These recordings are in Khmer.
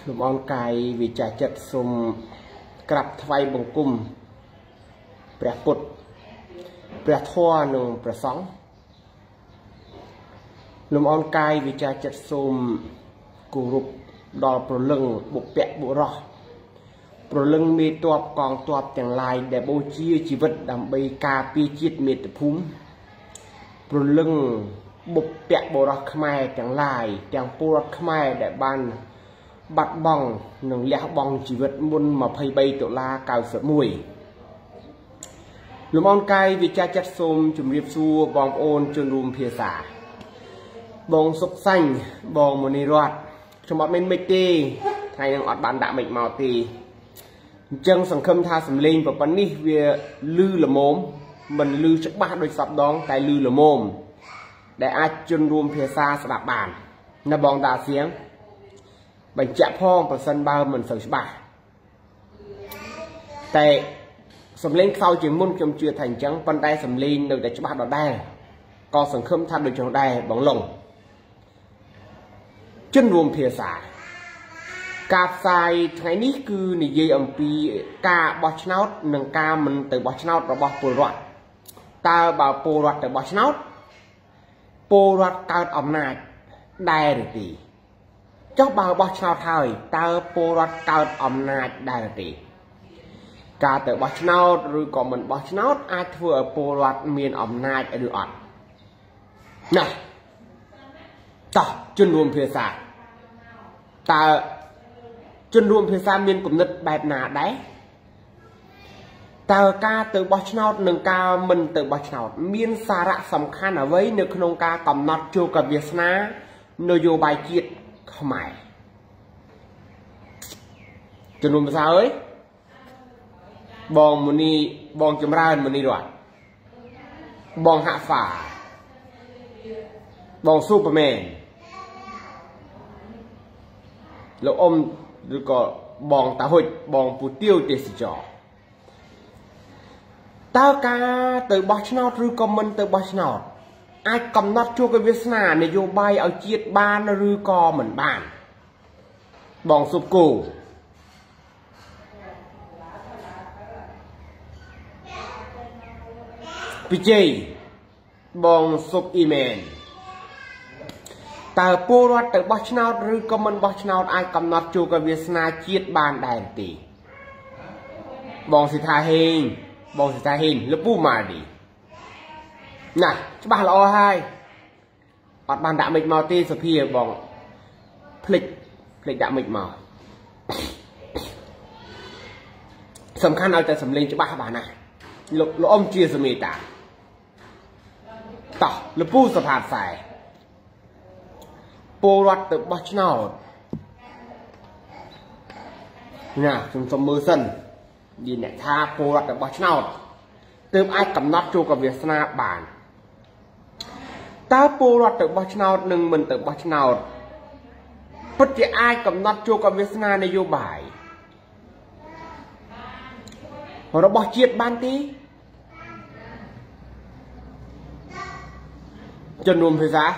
លំអងកាយវិចាចិត្តសុំក្រាបថ្វាយបង្គំព្រះពុទ្ធព្រះធម៌និងព្រះសង្ឃលំអងកាយវិចាចិត្តសុំគោរពដល់ព្រលឹងបុព្វបុរសព្រលឹងមេតបកងទ័ពទាំងឡាយដែលបូជាជីវិតដើម្បីការពារជាតិមាតុភូមិព្រលឹងបុព្វបុរសខ្មែរទាំងឡាយទាំងពលរដ្ឋខ្មែរដែលបានបាត់បង់និងលះបង់ជីវិតមុន23តុលា91លំអងកាយវិចាចិត្តសូមជម្រាបសួរបងប្អូនជនរួមភាសាបងសុកសាញ់បងមនីរតខ្ញុំអត់មានមិចទេថ្ងៃនឹងអត់បានដាក់មិចមកទេអញ្ចឹងសង្ឃឹមថាសំឡេងប្រព័ន្ធនេះវាលឺល្មមមិនលឺច្បាស់ដូចសពដងតែលឺល្មមដែលអាចជនរួមភាសាស្ដាប់បានណាបងតាសៀងបញ្ជាក់ផងប្រសិនបើមិនសូវច្បាស់តែសំឡេងខ្សោយជាងមុនខ្ញុំជឿថាអញ្ចឹងប៉ុន្តែសំឡេងនៅតែច្បាស់ដដែលក៏សង្ឃឹមថាដូចនោះដែរបងឡុងជនរួមភាសាការផ្សាយថ្ងៃនេះគឺនិយាយអំពីការបោះឆ្នោតនិងការមិនទៅបោះឆ្នោតរបស់ពលរដ្ឋតើបើពលរដ្ឋទៅបោះឆ្នោតពលរដ្ឋកើតអំណាចដែរឬទេចុះបើបោះឆ្នោតហើយតើពលរដ្ឋកើតអំណាចដែរទេការទៅបោះឆ្នោតឬក៏មិនបោះឆ្នោតអាចធ្វើឲ្យពលរដ្ឋមានអំណាចឬអត់ណាតោះជនរួមភាសាតើជនរួមភាសាមានគំនិតបែបណាដែរតើការទៅបោះឆ្នោតនិងការមិនទៅបោះឆ្នោតមានសារៈសំខាន់អ្វីនៅក្នុងការកំណត់ជោគវាសនានយោបាយជាតិខ្មែរជនរួមភាសាអើយបងមនីបងចម្រើនមនីរតបងហាក់ហ្វាបងស៊ូប៉ឺមែនលោកអ៊ំឬក៏បងតាហុចបងពូទាវទេសចរតើការទៅបោះឆ្នោតឬក៏មិនទៅបោះឆ្នោតអាចកំណត់ជោគវាសនានយោបាយឲ្យជាតិបានឬក៏មិនបានបងស៊ុបគោពីជ័យបងស៊ុបអ៊ីមែនតើពលរដ្ឋទៅបោះឆ្នោតឬក៏មិនបោះឆ្នោតអាចកំណត់ជោគវាសនាជាតិបានដែរទេបងសិដ្ឋាហេងបងសិដ្ឋាហេងលពូម៉ាឌីណាច្បាស់ល្អហើយអត់បានដាក់មិចមកទេសុភាបងភ្លេចដាក់មិចមកសំខាន់ឲ្យតែសំឡេងច្បាស់បានណាលោកអ៊ំជាសមេតាតោះលពូសភាខ្សែពលរដ្ឋទៅបោះឆ្នោតណាខ្ញុំសុំមើលសិននិយាយអ្នកថាពលរដ្ឋទៅបោះឆ្នោតទើបអាចកំណត់ជោគវាសនាបានតើពលរដ្ឋទៅបោះឆ្នោតនិងមិនទៅបោះឆ្នោតពិតជាអាចកំណត់ជោគវាសនានយោបាយរបស់ជាតិបានទេជនរួមភាសា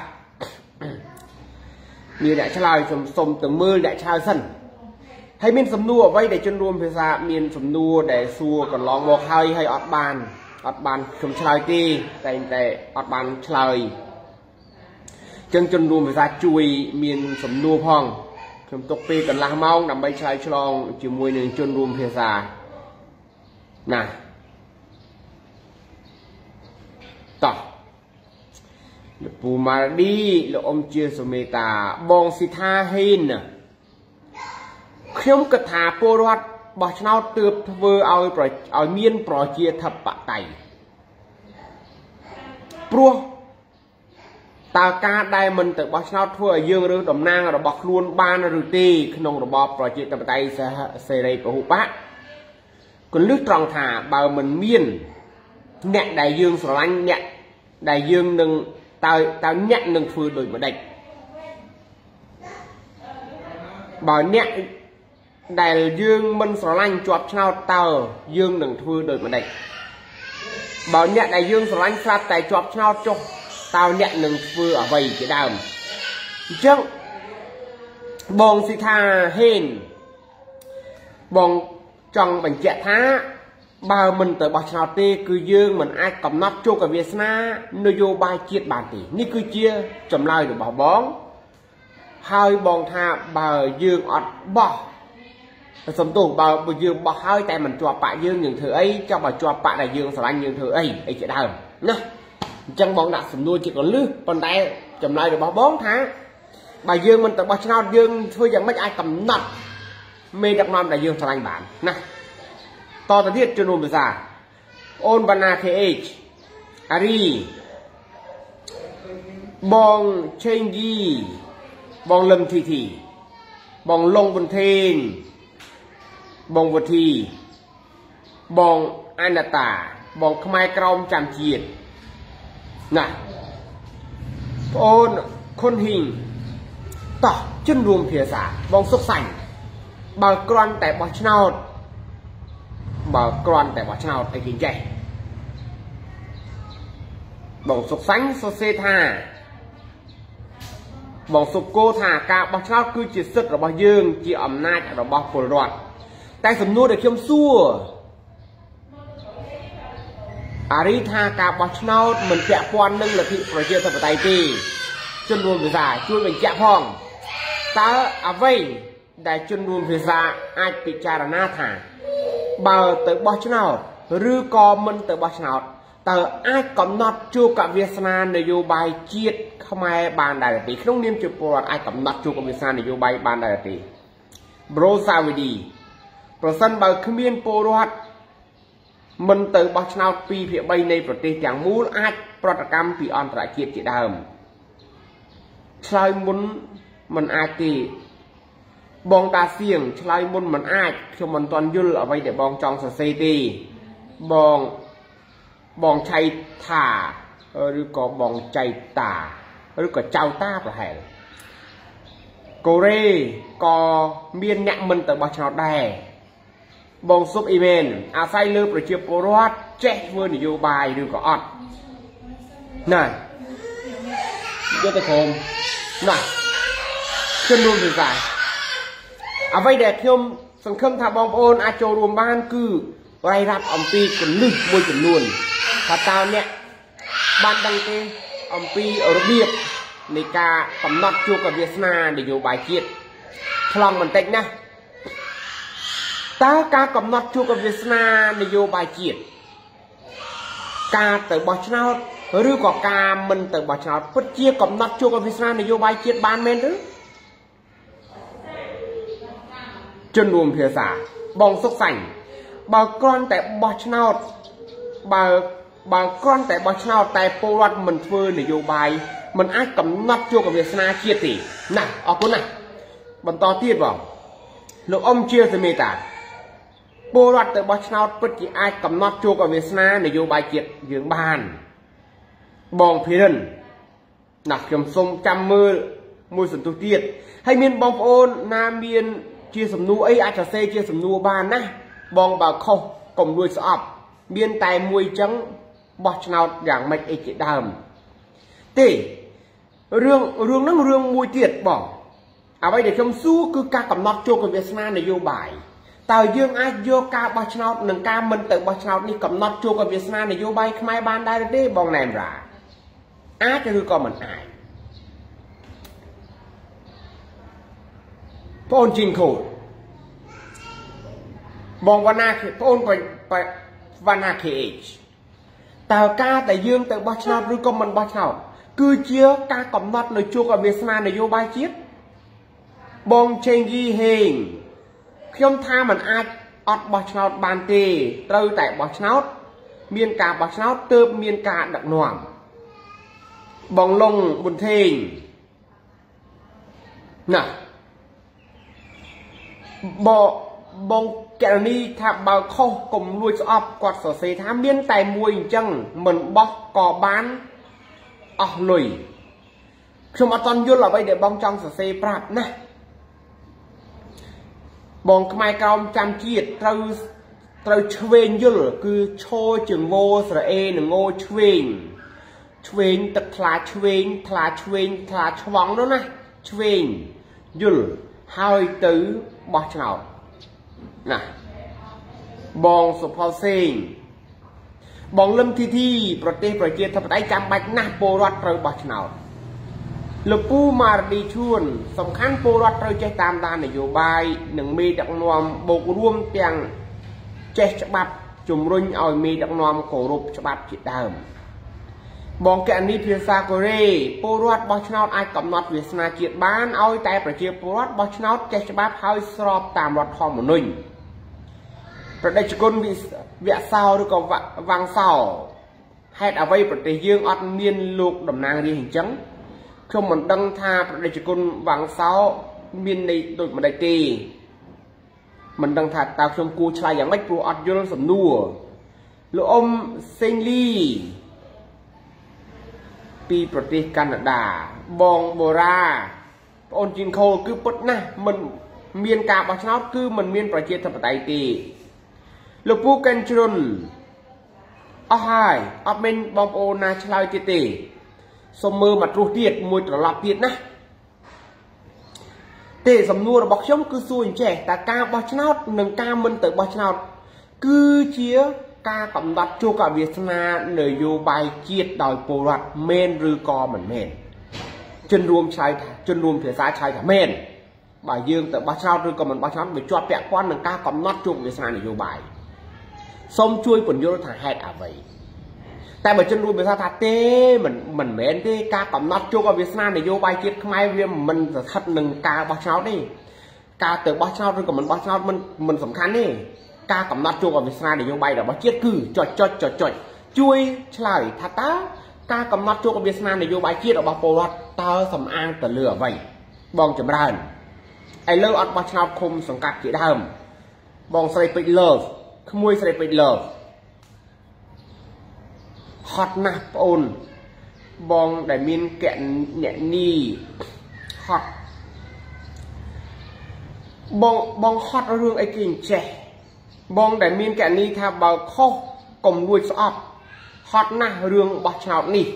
មានអ្នកឆ្លើយសុំទៅមើលអ្នកឆ្លើយសិនហើយមានសំណួរអ្វីដែលជនរួមភាសាមានសំណួរដែលសួរកន្លងមកហើយអត់បានខ្ញុំឆ្លើយទេតែអត់បានឆ្លើយចឹងជនរួមភាសាជួយមានសំណួរផងខ្ញុំទុកពេលកន្លះម៉ោងដើម្បីឆ្លើយឆ្លងជាមួយនឹងជនរួមភាសាណាតោះលោកពូម៉ាឌីលោកអ៊ំជាសមេតាបងសិដ្ឋាហេនខ្ញុំគិតថាពលរដ្ឋបោះឆ្នោតទើបធ្វើឲ្យមានប្រជាធិបតេយ្យព្រោះតើការដែលមិនទៅបោះឆ្នោតធ្វើឲ្យយើងរើសតំណាងរបស់ខ្លួនបានឬទេក្នុងរបបប្រជាធិបតេយ្យសេរីពហុបកគន្លឹះត្រង់ថាបើមិនមានអ្នកដែលយើងស្រឡាញ់អ្នកដែលយើងនឹងតើអ្នកនឹងធ្វើដូចម្ដេចបើអ្នកដែលយើងមិនស្រឡាញ់ជាប់ឆ្នោតតើយើងនឹងធ្វើដូចម្ដេចបើអ្នកដែលយើងស្រឡាញ់ស្រាប់តែជាប់ឆ្នោតចុះតើអ្នកនឹងធ្វើអ្វីជាដើមអញ្ចឹងบองสิทาเฮนบองจังบัญเจท้าบ่าวมันแต่บอชนาเต้คือยืงมันไอ้กำนับโจกับเวียสนานโยบายเกียรติบานตีนี่คือเชียจำลายหรือบ่าวบ้องหายบองท่าบ่าวยืงอดบ่สมตูบ่าวยืงบ่หายแต่มันจัวปะยืงอย่างเธอไอ้เจ้าบ่าวจัวปะได้ยืงสลายอย่างเธอไอ้เจ้าดาวนะจังบองดักสมนูchỉ còn lư còn đâyจำลายหรือบ่าวบ้องท่าบ่าวยืงมันแต่บอชนายืงเธอยังไม่ไอ้กำนับไม่ดักนอนได้ยืงสลายบานนะต่อจากที่จุนุมภาษาโอนบานาเคเอชอารีบองเชงยีบองลมทีทีบองลงบนเทนบองวัทีบองอนาตาบองขมายกรอมจำเจียดนะโอนคนหิงต่อจุนรวมเพียสาบองสุกสันบางกรอนแต่บอชนาดบ่กรอนแต่ว่าชาวไอ้กินใจบ่สุกสังโซเซธาบ่สุกโกธากาบ่ชาวคือจิตสึกระบ่ยืงจีอำนาจระบ่พลรอดแต่สำนวนได้เข้มสู้อาริธากาบ่ชาวเหมือนแกะปอนนึงละที่ประเทศไทยตีจนรวมภาษาช่วยเป็นแกะพ้องตาเอาไว้ได้จนรวมภาษาอาจพิจารณาทางบ่าวเตบอชนาหรือกอมันเตบอชนาแต่ไอ้กำนัดจูกับเวียสนานโยบายเจียดขมายบานได้ตีขนมเนียมจุปวดไอ้กำนัดจูกับเวียสนานโยบายบานได้ตีโบรซาวิดีประสันบ่าวขมิ้นโปรวัดมันเตบอชนาปีเพียใบในประเทศอย่างมูลไอ้ปฏิกรรมปีอันตรายเจียดจีดามชายมุนมันไอ้ตีบองตาเสียงชลายมุนมันอาจชมันตอนยุลเอาไว้เดี๋ยวบองจองสเซตีบองชัยถ่าหรือก็บองใจตาหรือก็เจ้าตาประหารโกเรก็เมียนเนี่ยมันแต่บอชนาได้บองซุปอีเมนอาศัยเลือประเจียปรวัดเจ๊เมื่อนโยบายหรือก็อดน่ะเยอะแต่โคมน่ะจนรวมถึงสายเอาไว้เด็กยมสังคมทาบองโอนอาโจรวมบ้านคือไรรับอมปีกันลึกมวยกันล้วนถ้าตาเนี่ยบ้านดังเตอมปีระเบียบในการกำหนดจูกับเวียสนาในโยบายเกียรติพลังมันเต็งนะตาการกำหนดจูกับเวียสนาในโยบายเกียรติการเติบบอชนาหรือก็การมันเติบบอชนาเพื่อเจียกำหนดจูกับเวียสนาในโยบายเกียรติบ้านเมนหรือจนรวมเพียสาบองสุกสันบางกรอนแต่บอชนาดบางกรอนแต่บอชนาดแต่โปรวัตมันเฟื่อนโยบายมันอาจกำนับโจกับเวียสนาเชียตีน่ะออกคนน่ะบรรทอที่บอกลูกอมเชียสเมตาโปรวัตแต่บอชนาดปฏิอาจกำนับโจกับเวียสนาในโยบายเกียรติยืงบ้านบองเพียนหนักยมทรงจำมือสันตุเตียดให้เมียนบองโอนนาเมียนเชียสำนูไอ้อาจจะเซเชียสำนูบ้านนะบองบ่าวเข้ากลมด้วยสอบเบียนแต่มวยจังบอชนาอย่างไม่เอจิดามตีเรื่องนั้นเรื่องมวยเตียดบอกเอาไว้เดี๋ยวชมสู้คือการกำหนดโจกับเวียสนาในโยบายแต่ยื่งอาโยกาบอชนาหนึ่งการมันเติบบอชนานี่กำหนดโจกับเวียสนาในโยบายขมายบ้านได้ได้บองแนมราอาจจะคือก็มันอายพระองค์จริงโคตรบองวนาพระองค์ไปวนาเคเอชแต่การแต่ยื่งแต่บอชนาหรือก็มันบอชนาคือเชื่อการกำหนดในโจกับเวียสนาในโยบายเจี๊ยบบองเชงยีเฮงขยมท่ามันอาจอดบอชนาบานเตะเติแต่บอชนาเมียนกาบอชนาเติมเมียนกาดักหน่วงบองลงบนเทงน่ะบองแกนี่ถ้าบ่าวเข้ากลมลุยสอบกอดสเสถาเมียนแต่มวยจังเหมือนบอกก่อบ้านออกลุยชมตอนยุ่งเราไปเดี๋ยวบองจังสเสปราบนะบองขมายกรอมจำเกียรติเราเชเวนยุ่งคือโชจึงโวสระเอหนึ่งโง่เชเวนตัดทลาเชเวนทลาชวองแล้วนะเชเวนยุ่ง hơi từ bó chảo nè bong sụp phao xinh bong lâm thiประเทศประเทศทำได้จำบัดนะโปรดเราบอชนาลูกปูมาดีชวนสำคัญโปรดเราใจตามด้านนโยบายหนึ่งมีดักนวมบกร่วมเตียงเจ็ดฉบับจุ่มรุ่งเอามีดักนวมโกรุบฉบับจิตเดิมบองแกนี้เพียงซาโกเรโปรดบอชนาไอกำหนดวิสนาจิตบ้านเอาแต่ประเทศโปรดบอชนาเจ็ดฉบับให้สอบตามรถทองมนุษย์ประเทศกุลวิเศร้าหรือก็วังเศร้าให้เอาไว้ประเทศยื่นอัดเนียนลูกดำนางเรียนจังช่วงมันดังทาประเทศกุลวังเศร้ามีในโดยมันได้ตีมันดังทาตาชมกูชายอย่างไม่ปลุกอัดยื่นสำนัวลูกอมเซงลีปีประเทศแคนาดาบองโบราโอนจินโคคือปดนะมันเมียนกาบชนาคือมันเมียนประเทศธรรมไตตีลูกปูกันชนอ้ายอับเป็นบอมโอนาชลายติตีสมมือมัดรูเทียดมวยตลอดเทียดนะเตะสำนวนบอกช่องคือส่วนแจกแต่การบอชนาหนึ่งการมันเติบบอชนาคือเชียการกำลังโจกับเวียดนามเนยโยบายเกียรติดอยโปรัดเมนหรือกอเหมือนเมนจนรวมชายจนรวมเถื่อสายชายกับเมนบ่ายยืงแต่บอชนาหรือกอมันบอชนาไปจวบแปะควันหนึ่งการกำลังโจกับเวียดนามเนยโยบายส้มช่วยผลโยธาแฮดอะไรแต่เมื่อจนรวมเวียดนามเต้เหมือนเมนที่การกำลังโจกับเวียดนามเนยโยบายเกียรติขมายเวียมันจะทัดหนึ่งการบอชนาดิการเติบบอชนาหรือกอมันบอชนามันสำคัญนี่การกำหนดโจกับวิสนาเดียวใบดอกบัวเจี๊ยบคือจดช่วยเฉลยทัตตาการกำหนดโจกับวิสนาเดียวใบเจี๊ยบดอกบัวโปรดตาสำอางตะเลือไว้บองจำรันไอเลิศอัดบัชนาคมสังกัดกี่ดำบองใส่ไปเลิศขโมยใส่ไปเลิศฮอตนะปนบองได้มินแกะเนี่ยนี่ฮอตบองฮอตเรื่องไอ้กิ่งแจบองแต่มีนแกนี้ถ้าเบาข้อกลมด้วยสอบฮอตนะเรื่องบอชนานี่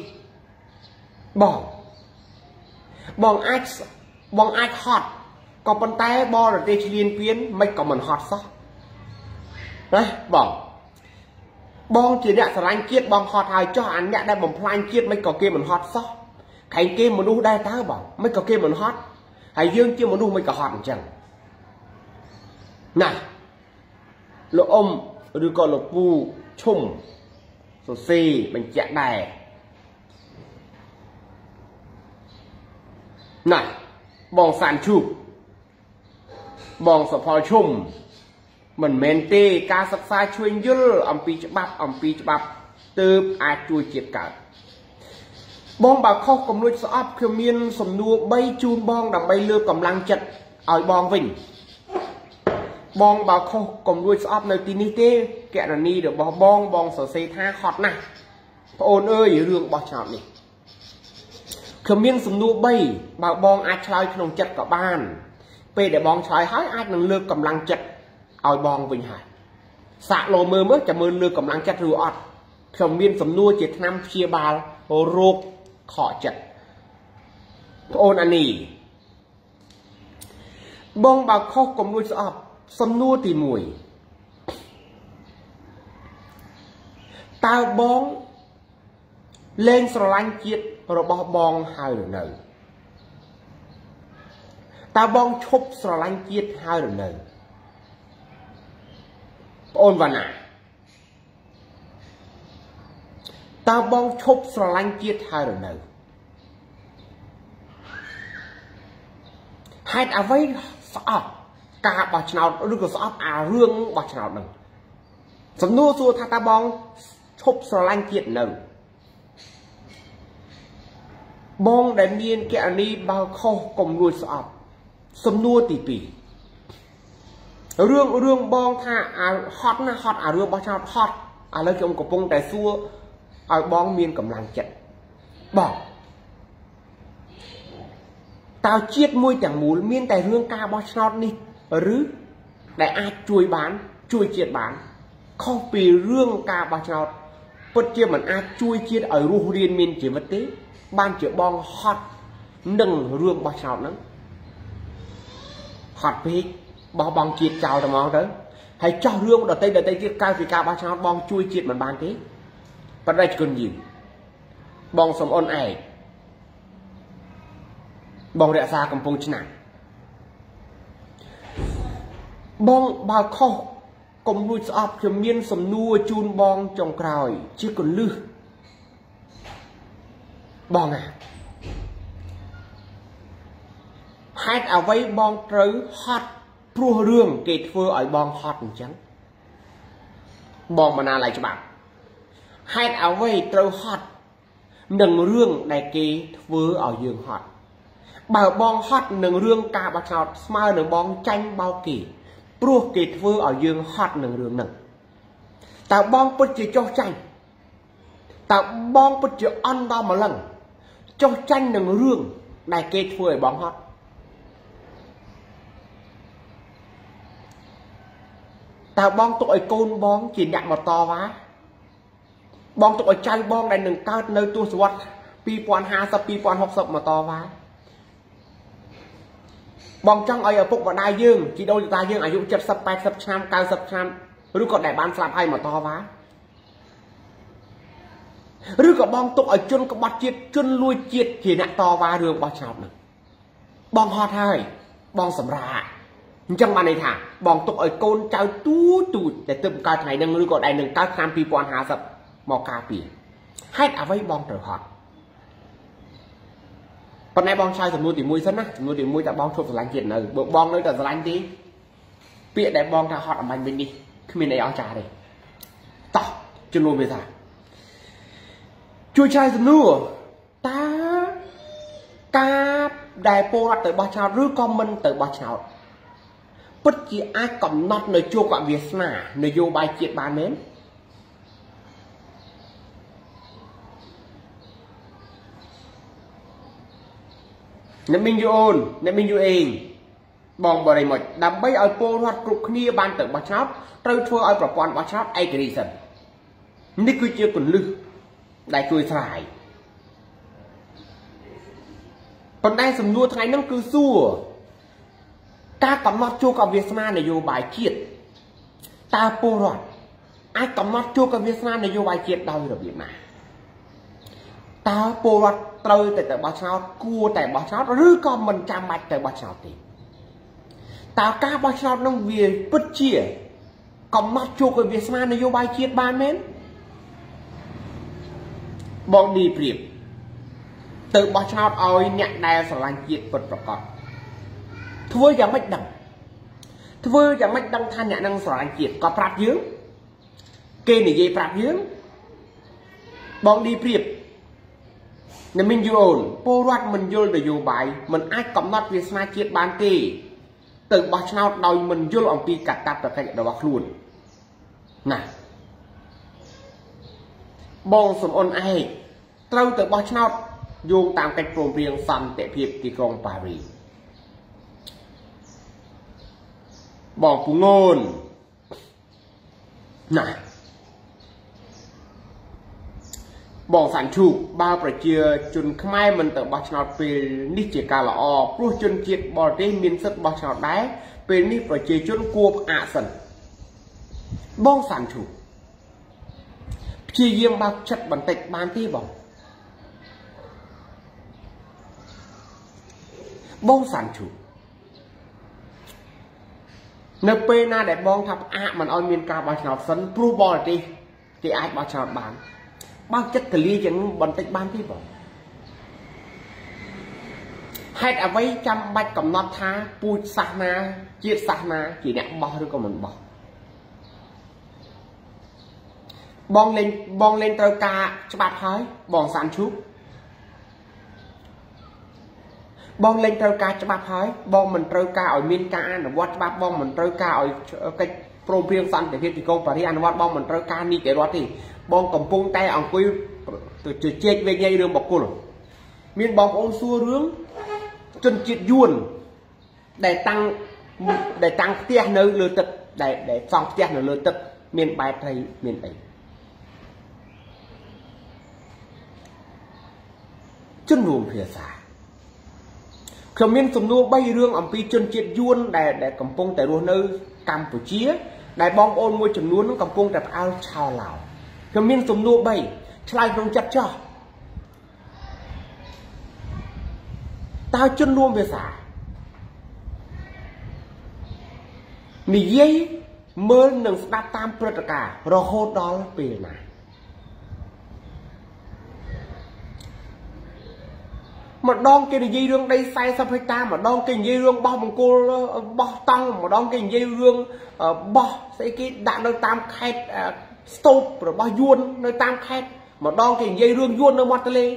บองไอฮอตก็ปันแต่บอร์เดชเลียนเพี้ยนไม่ก็มันฮอตซะนะบองจีเนี่ยสลายเกียรติบองฮอตหายจ่ออันเนี่ยได้บ่มพลายเกียรติไม่ก็เกมมันฮอตซะใครเกมมันดูได้ตาบอกไม่ก็เกมมันฮอตหายยื่นเกมมันดูไม่ก็ฮอตจังน่ะลูกอมหรือก็ลูกปูชุ่มสุซีเป็นแจกได้น่ะบองสารชุบบองสะพอชุ่มเหมือนเมนเต้การศึกษาช่วยยืดอัมปีฉบับเติมอาจุยเจ็ดกันบองบางข้อกำลังสอบเพียงเมียนสมนัวใบจูนบองดับใบเลือกกำลังจัดเอาบองวิ่งบองบางข้อกำลังสอบในที่นี้เต้แกะนี่เดี๋ยวบองสเสท่าฮอตนะพระโอนเอ้ยเรื่องบอชอบนี่คือเมียนสมนัวใบบองอาชายขนมจัดกับบ้านไปเดี๋ยวบองชายหายอาจนั่งเลือกกำลังจัดเอาบองวิ่งหายสะโลมือเมื่อจะมือเลือกกำลังจัดรัวอดคือเมียนสมนัวเจ็ดน้ำเชียบาลโรคขอจัดพระโอนอันนี้บองบางข้อกำลังสอบสมนัวตีมวยตาบองเล่นสลังเกียรติระบอบองหายหรือเนยตาบองชบสลังเกียรติหายหรือเนยโอนวันน่ะตาบองชบสลังเกียรติหายหรือเนยให้เอาไว้สอบกาบอชนาหรือก็สอบเรื่องบอชนาหนึ่งสำนวนส่วนตาบองชบสลังเกียรติหนึ่งบองได้เมียนแกอันนี้บางข้อกลมรวยสอบสำนวนตีปีเรื่องบองถ้าฮอตนะฮอตเรื่องบอชนาฮอตแล้วจงกระปงแต่ซัวบองเมียนกำลังจัดบอกตาวเจียดมวยแต่งหมูเมียนแต่เรื่องกาบอชนานี่หรือได้อาจช่วยบ้านช่วยเจียดบ้านข้อปีเรื่องกาบอชนาปัจเจียมันอาจช่วยเจียดรูเรียนเมียนเจียวัตติบ้านเจียบองฮอตหนึ่งเรื่องบอชนานั้น hot peak bao bong chiết chào tầm mong tới hay cho rương đợt tây chiết cao vì cao bao cháu bong chui chiết mình ban tí và đây cần gì bong sầm ôn ai bong rẽ xa cầm phong chân nặng bong bao khô cùng nuôi sọp cho miên sầm nua chun bong trong còi chứ còn lư bong à hai ở vây bong trứ hot pru rương kẹt phơ ở bong hot chẳng bong mà nào lại cho bạn hai ở vây trứ hot nâng rương này kẹt phơ ở giường hot bảo bong hot nâng rương cả bạc hot smile nâng bong tranh bao kỳ pru kẹt phơ ở giường hot nâng rương nâng tạo bong bứt chỉ cho tranh tạo bong bứt chỉ ăn bao một lần cho tranh nâng rương này kẹt phơ ở bong hot tao bong tụi côn bong chỉ nhận một to quá bong tụi trai bong này đừng cao nơi tu squat pi pon ha sập pi pon học sập mà to quá bong trong ở phục và đại dương chỉ đôi ta dươngอายุ70 80 năm 90 năm หรือ còn đại ban sạp hay mà to quá หรือ còn bong tụi chân có bắt chiết chân lui chiết chỉ nhận to quá đường bao chọc này bong hot hay bong sầm ra chẳng mà này thả bong tục ở côn trao tú để từng ca ngày nâng lưu gọi đại nâng các nam pi pon hà sập mò ca pi hay à vây bong trở hot còn này bong trai thì mua thì mua sân á mua thì mua tại bong thuộc lạnh chuyện này bộ bong nơi là lạnh tí bịa để bong ra hot ở mạnh bên đi khi mình này áo trà đây tao chân luôn bây giờ chui trai thì mua ta ca đại po tới bao chào rưỡi comment tới bao chào bất kỳ ai cầm nát nơi chua quả Việt Nam nơi vô bài chuyện bán nếm nên mình vô ôn nên mình vô ên bong bò này một đâm bấy ở po hoạt cục kia ban tự bắt chót tôi thua ởប្រព័ន្ធ bắt chót ai cái gì sầnនេះគឺជាគន្លឹះដែលជួយស្រាយប៉ុន្តែសំណួរថ្ងៃហ្នឹងគឺសួរការកំណត់ជួបกับវាសនានយោបាយជាតិតើពលរដ្ឋអាចកំណត់ជួបกับវាសនានយោបាយជាតិដោយរបៀបណាតើពលរដ្ឋត្រូវតែបោះឆ្នោតគួរតែបោះឆ្នោតឬក៏មិនចាំបាច់ទៅបោះឆ្នោតទេតើការបោះឆ្នោតនោះវាពិតជាកំណត់ជួបกับវាសនានយោបាយជាតិបានមែនបងឌីព្រៀបទៅបោះឆ្នោតឲ្យអ្នកដែលស្រឡាញ់ជាតិពិតប្រាកដធ្វើយ៉ាងម៉េចដឹងថាអ្នកនឹងស្រឡាញ់ជាតិក៏ប្រាប់យើងគេនិយាយប្រាប់យើងបងឌីព្រៀបអ្នកមានយល់ពលរដ្ឋមិនយល់នយោបាយមិនអាចកំណត់វាសនាជាតិបានទេទៅបោះឆ្នោតដោយមិនយល់អំពីកាតព្វកិច្ចរបស់ខ្លួនណាបងសំអនឯងត្រូវទៅបោះឆ្នោតយោងតាមកិច្ចព្រមព្រៀងសន្តិភាពទីក្រុងប៉ារីសបងពងូនណាបងសាន់ឈូកបើប្រជាជនខ្មែរមិនទៅបោះឆ្នោតពេលនេះជាការល្អព្រោះជនជាតិបរទេសមានសិទ្ធិបោះឆ្នោតដែរពេលនេះប្រជាជនគួរផ្អាកសិនបងសាន់ឈូកព្យាយាមបើកចិត្តបន្តិចបានទេបងសាន់ឈូកនៅពេលណាដែលបងថាផ្អាកមិនឲ្យមានការបោះឆ្នោតសិនព្រោះបរទេសគេអាចបោះឆ្នោតបានបើកចិត្តទលាយ៉ាងបន្តិចបានទេបងហេតុអ្វីចាំបាច់កំណត់ថាពូជសាសនាជាតិសាសនាជាអ្នកបោះឬក៏មិនបោះបងលេងត្រូវការច្បាប់ហើយបងសាន់ឈូកបងលេងត្រូវការច្បាប់ហើយបងមិនត្រូវការឲ្យមានការអនុវត្តច្បាប់បងមិនត្រូវការឲ្យកិច្ចព្រមព្រៀងសន្តិភាពទីក្រុងប៉ារីសអនុវត្តបងមិនត្រូវការនីតិរដ្ឋទេបងកំពុងតែអង្គុយទៅជែកវែងរឿងបកគលមានបងប្អូនសួររឿងជនជាតិយួនដែលតាំងផ្ទះនៅលើទឹកដែលសង់ផ្ទះនៅលើទឹកមានបែបត្រីមានអីជនរួមភាសាខ្ញុំមានសំណួរ3រឿងអំពីជនជាតិយួនដែលកំពុងតែរស់នៅកម្ពុជាដែលបងប្អូនមួយចំនួនកំពុងតែផ្អើលឆោឡោខ្ញុំមានសំណួរ3ឆ្លើយក្នុងចិត្តចោះតើជនរួមភាសានិយាយមើលនិងស្ដាប់តាមព្រឹត្តិការណ៍រហូតដល់ពេលណាម្ដងគេនិយាយរឿងដី40ហិកតាម្ដងគេនិយាយរឿងបោះបង្គោលបោះតង់ម្ដងគេនិយាយរឿងបោះស្អីគេដាក់នៅតាមខេត្តស្ទូបរបស់យួននៅតាមខេត្តម្ដងគេនិយាយរឿងយួននៅមាត់ទន្លេ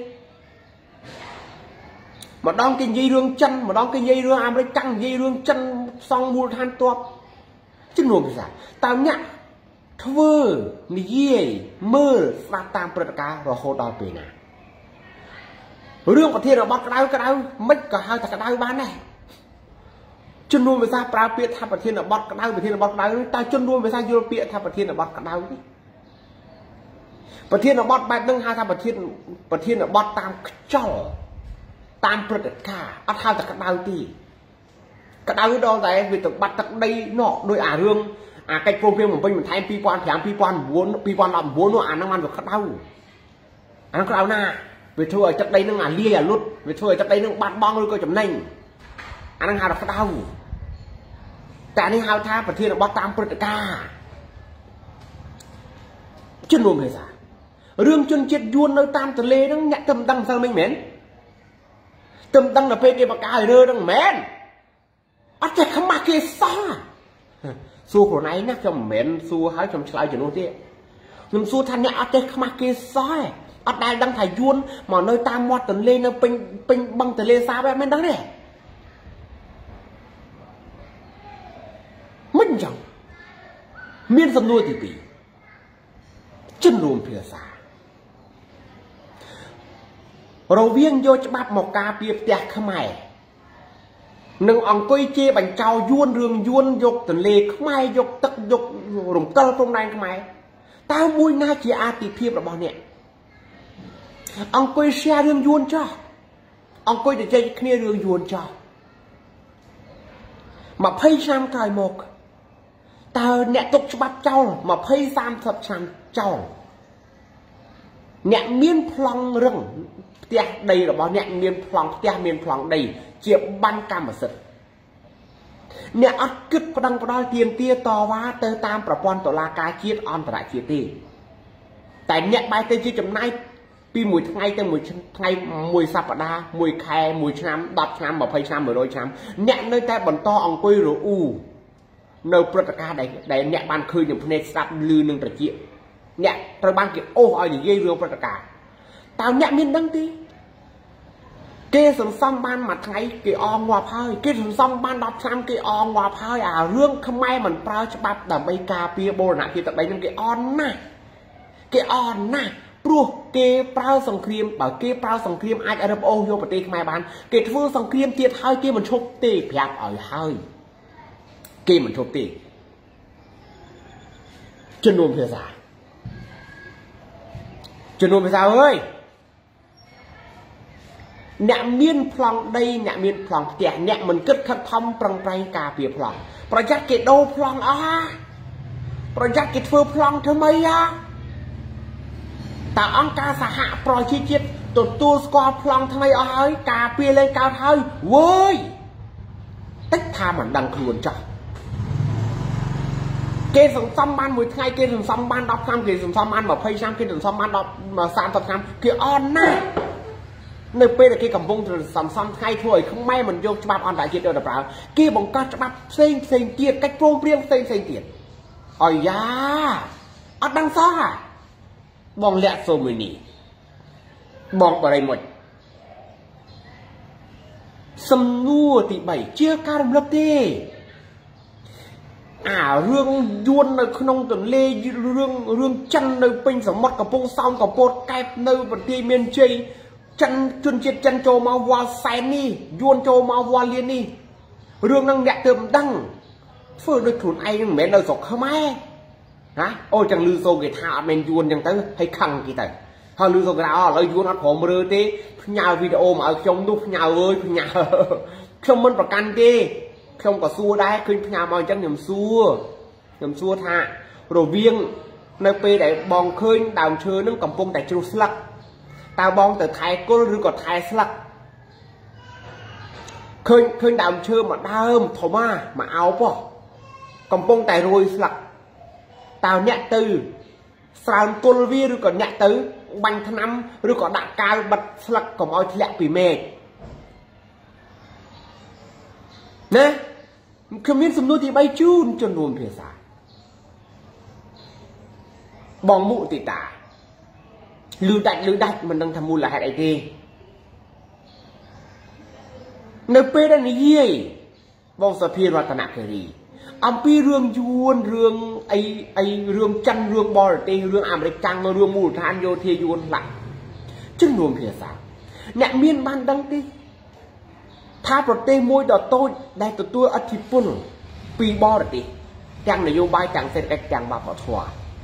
ម្ដងគេនិយាយរឿងចិនម្ដងគេនិយាយរឿងអាមេរិកកាំងនិយាយរឿងចិនសង់មូលដ្ឋានទ័ពជំនួសភាសាតើអ្នកធ្វើនិយាយមើលស្ដាប់តាមព្រឹត្តិការណ៍រហូតដល់ពេលណារឿងប្រធានបទក្តៅមិនក៏ហៅថាក្តៅបានដែរជនរួមភាសាប្រើពាក្យថាប្រធានបទក្តៅប្រធានបទក្តៅតើជនរួមភាសាយល់ពាក្យថាប្រធានបទក្តៅទេប្រធានបទបែបហ្នឹងហៅថាប្រធានបទតាមខ្យល់តាមព្រឹត្តិការណ៍អត់ហៅថាក្តៅទេក្តៅដល់តែវាទៅបាត់ទឹកដីនោះដោយអារឿងអាកិច្ចព្រមព្រៀងបំពេញបន្ថែម2005 2009 2019នោះអាហ្នឹងបានវាក្តៅអាហ្នឹងក្តៅណាវាធ្វើឲ្យទឹកដីនឹងអាលាយអាលុតវាធ្វើឲ្យទឹកដីនឹងបាត់បង់ឬក៏ចំណេញអាហ្នឹងហៅថាក្តៅតែនេះហៅថាប្រធានបទតាមព្រឹត្តិការណ៍ជនរួមភាសារឿងជនជាតិយួននៅតាមទន្លេហ្នឹងអ្នកទៅមិនដឹងសិលមិនមែនទៅមិនដឹងដល់ពេលគេបកកាយរើហ្នឹងមែនអត់ចេះខ្មាស់គេសោះសួរខ្លួនឯងណាខ្ញុំមិនមែនសួរហើយខ្ញុំឆ្លើយជំនួសទេខ្ញុំសួរថាអ្នកអត់ចេះខ្មាស់គេសោះអត់ដែលដឹងថាយួនមកនៅតាមមាត់ទន្លេនៅពេញបឹងទន្លេសាបហ្នឹងមិនដឹងទេមិនអញ្ចឹងមានសំណួរទី2ជនរួមភាសារវាងយកច្បាប់មកការពារផ្ទះខ្មែរនឹងអង្គុយជេរបញ្ចោយួនរឿងយួនយកទន្លេខ្មែរយកទឹកយករំកិលព្រំដែនខ្មែរតើមួយណាជាអាទិភាពរបស់អ្នកអង្គុយ share រឿងយួនចោះអង្គុយទៅជែកគ្នារឿងយួនចោះ20ឆ្នាំក្រោយមកតើអ្នកទុកច្បាប់ចោល20 30ឆ្នាំចោលអ្នកមានប្លង់រឹងផ្ទះដីរបស់អ្នកមានប្លង់ផ្ទះមានប្លង់ដីជាបានកម្មសិទ្ធិអ្នកអត់គិតប្តឹងផ្ដាល់ទាមទារតវ៉ាទៅតាមប្រព័ន្ធតុលាការជាតិអន្តរជាតិទេតែអ្នកបែរទៅជាចំណាយពីមួយថ្ងៃទៅមួយថ្ងៃមួយសប្តាហ៍មួយខែមួយឆ្នាំ10ឆ្នាំ20ឆ្នាំ100ឆ្នាំអ្នកនៅតែបន្តអង្គុយរអ៊ូនៅព្រឹត្តិការណ៍ដែលអ្នកបានឃើញនឹងភ្នែកស្ដាប់ឮនឹងត្រចៀកអ្នកត្រូវបានគេអូសឲ្យនិយាយរឿងព្រឹត្តិការណ៍តើអ្នកមានដឹងទេគេសន្សំបានមួយថ្ងៃគេអងងាប់ហើយគេសន្សំបាន10ឆ្នាំគេអងងាប់ហើយអារឿងខ្មែរមិនប្រើច្បាប់ដើម្បីការពារបូរណភាពទឹកដីនឹងគេអន់ណាស់គេអន់ណាស់ព្រោះគេប្រើសង្គ្រាមបើគេប្រើសង្គ្រាមអាចរឹបអូសយកប្រទេសខ្មែរបានគេធ្វើសង្គ្រាមទៀតហើយគេមិនឈប់ទេប្រាប់ឲ្យហើយគេមិនឈប់ទេជំនុំភាសាអើយអ្នកមានប្លង់ដីអ្នកមានប្លង់ផ្ទះអ្នកមិនគិតខិតខំប្រឹងប្រែងការពារប្លង់ប្រយ័ត្នគេដូរប្លង់អស់ប្រយ័ត្នគេធ្វើប្លង់ថ្មីតើអង្គការសហប្រជាជាតិទទួលស្គាល់ប្លង់ថ្មីអស់ហើយការពារលេងកើតហើយវើយតិចថាមិនដឹងខ្លួនចោះគេសន្សំបានមួយថ្ងៃគេសន្សំបាន10ឆ្នាំគេសន្សំបាន20ឆ្នាំគេសន្សំបាន30ឆ្នាំគេអន់ណាស់នៅពេលដែលគេកំពុងសន្សំថ្ងៃធ្វើឲ្យខ្មែរមិនយកច្បាប់អន្តរជាតិទៅប្រើគេបង្កើតច្បាប់ផ្សេងទៀតកិច្ចព្រមព្រៀងផ្សេងទៀតអាយ៉ាអត់ដឹងសោះបងលាក់សូមីនីបងបរិមុជសំណួរទី3ជាការរំលឹកទេរឿងយួននៅក្នុងទន្លេរឿងចិននៅពេញសមុទ្រកំពង់សោមកំពតកែបនៅប្រទេសមានជ័យចិនជនជាតិចិនចូលមកវល់សែននេះយួនចូលមកវល់លៀននេះរឿងហ្នឹងអ្នកទើបមិនដឹងធ្វើដូចខ្លួនឯងមិនមែននៅស្រុកខ្មែរណាអូចឹងលឺសូគេថាអត់មែនយួនចឹងទៅហើយខឹងគេទៅហើយលឺសូគេថាឥឡូវយួនអត់ព្រមរើទេផ្ញើវីដេអូមកឲ្យខ្ញុំនោះផ្ញើអើយផ្ញើ không mìnhประกันទេ không có xua đấy khơi nhà màu chân nhầm xua tha rồi viên nơi pe để bong khơi đào chơi nó cầm pung tại châu slug tao bong từ thái cô rư còn thái slug khơi đào chơi mà đơm thổ mà áo po cầm pung tại rồi slug tao nhẹ từ sao cô vi rư còn nhẹ từ banh thân năm rư còn đạn cao bật slug còn oi lẹ bị mê nè không biết sum nuôi thì bay chun cho nuông phía xa bong mụ thì tả lưu đạch mình đang tham mưu là hạt ấy đi nơi pe đã ní gì bong sập phi ra tana kiri âm pi rương yuan rương ai rương chăn rương bò tê rương American rương mù than vô thê yuan lại chân nuông phía xa nè miên ban đăng điถ้าประเทศมวยดอโต้ได้ตัวอธิปุ่นปีบอร์ดิจังนโยบายจังเศรษฐกิจจังบาปทัว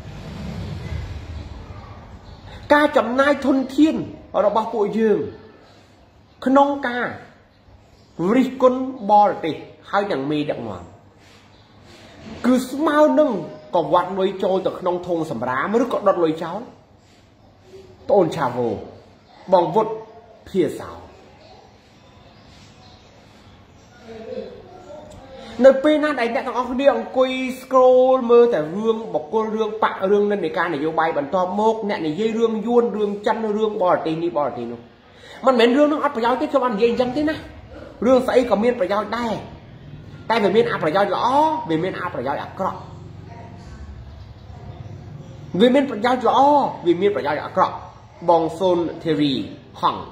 การจำนายทุนเทียนเราบอกปุยยืงขนมการิกุนบอร์ดิให้อย่างมีดังหวังคือสมาหนึ่งก็วัดลอยโจจากขนมทงสำราไม่รู้ก็ดดลอยเช้าต้นชาโวบองวุฒเพียสาวในปีนั้นไอ้เนี่ยต้องเอาเรื่องคุยสครอลมือแต่เรื่องบอกก็เรื่องปะเรื่องนั้นในการนโยบายบรรทอมกเนี่ยในยี่เรื่องยวนเรื่องจันเรื่องบอร์ตีนี่บอร์ตีนู้มันเหมือนเรื่องน้องอัดประโยชน์ที่ชาวบ้านเย็นจังที่นะเรื่องใส่ก็มีประโยชน์ได้แต่แบบมีอัดประโยชน์ล้อแบบมีอัดประโยชน์อักกรอบแบบมีประโยชน์ล้อแบบมีประโยชน์อักกรอบบองโซนเทรีห้อง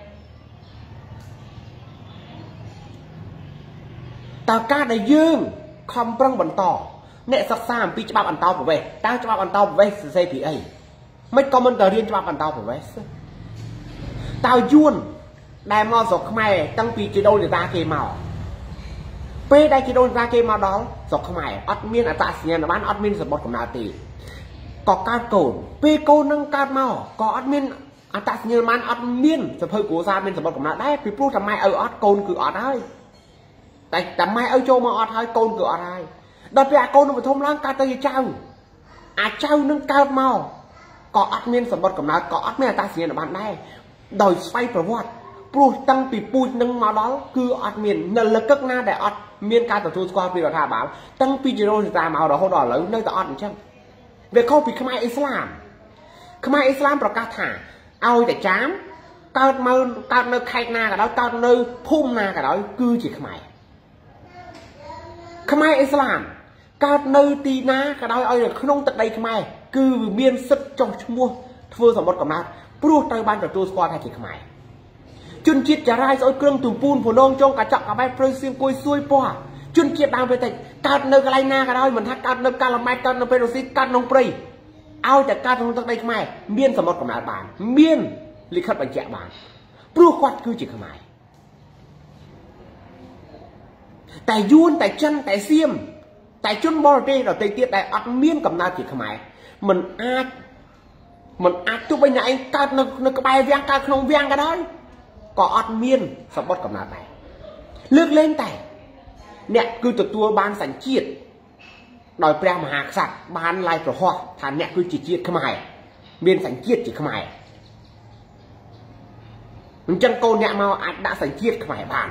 ตาการได้ยืงคำปรังบรรทอเนี่ยสักสามปีจะมาบรรทอผมเว้ตาจะมาบรรทอผมเว้เซพีไอไม่ก็มันแต่เรียนจะมาบรรทอผมเว้ตายุ่นได้มาสกขมายตั้งปีจะโดนตาเกมาเป้ได้จะโดนตาเกมาดอลสกขมายอัดมีนอัตราเสียงบ้านอัดมีนสมบัติของนาตีก็การโกนเป้โกนนั่งการมาก็อัดมีนอัตราเสียงบ้านอัดมีนสะเพอกูซาเป็นสมบัติของนาได้พี่พูดทำไมอัดโกนคืออัดได้แต่ไม่เอาโจมาอดให้โกนเกิดอะไรโดยไปโกนมันทมร่างกายตัวเจ้าเจ้านึงเกิดมาก็อัดเมียนสมบัติกับนาก็อัดเมียนตาเสียนบ้านได้โดยไฟประวัติปลุกตั้งปีปูนึงมาแล้วคืออัดเมียนนั่นละก็น่าแต่อัดเมียนการต่อสู้สกอร์ปีราคาบ่าวตั้งปีจีโร่ตามเอาเราเขาดอแล้วนั่นแต่อัดใช่เวเข้าปีขมายอิสลามประกาศหาเอาแต่จ้ามเกิดมาเกิดในใครนากับเราเกิดในพุ่มนากับเราคือจีขมายขมายอิสลามการในตีนาก็ได้เอาอย่างขนมตัดใดขมายคือเมียนสับจงชั่วโมงเฟื่องสมบัติกับนาปลุกตั้งบ้านกับตัวสกอร์ไทยจีขมายจนจิตจะไร้โซ่เครื่องตุ่มปูนผุนองจงกระจับกับใบเปลือยเสียงกุยซุยป้อจนจิตดาวไปแต่การในกระไรนาก็ได้เหมือนทักการในการละไม้การในเปรูซิการนองปรีเอาแต่การทำตัดใดขมายเมียนสมบัติกับนาบานเมียนลิขิตบัญชีบานปลุกวัดคือจีขมายแต่ยูนแต่จันแต่เสียมแต่จุนบอลเต้เราเตะเตี้ยแต่อัดเมียนกับนาจีขมายมันอาจทุกไปไหนการในกระบายเวียงการขนมเวียงก็ได้ก็อัดเมียนสมบัติกับนาไปเลือกเล่นแต่เนี่ยคือตัวบานสัญชีตโดยแปลมหาสัตว์บานลายประหัวฐานเนี่ยคือจีจีขมายเมียนสัญชีตจีขมายมันจังโกเนี่ยมาอัดด่าสัญชีตขมายบาน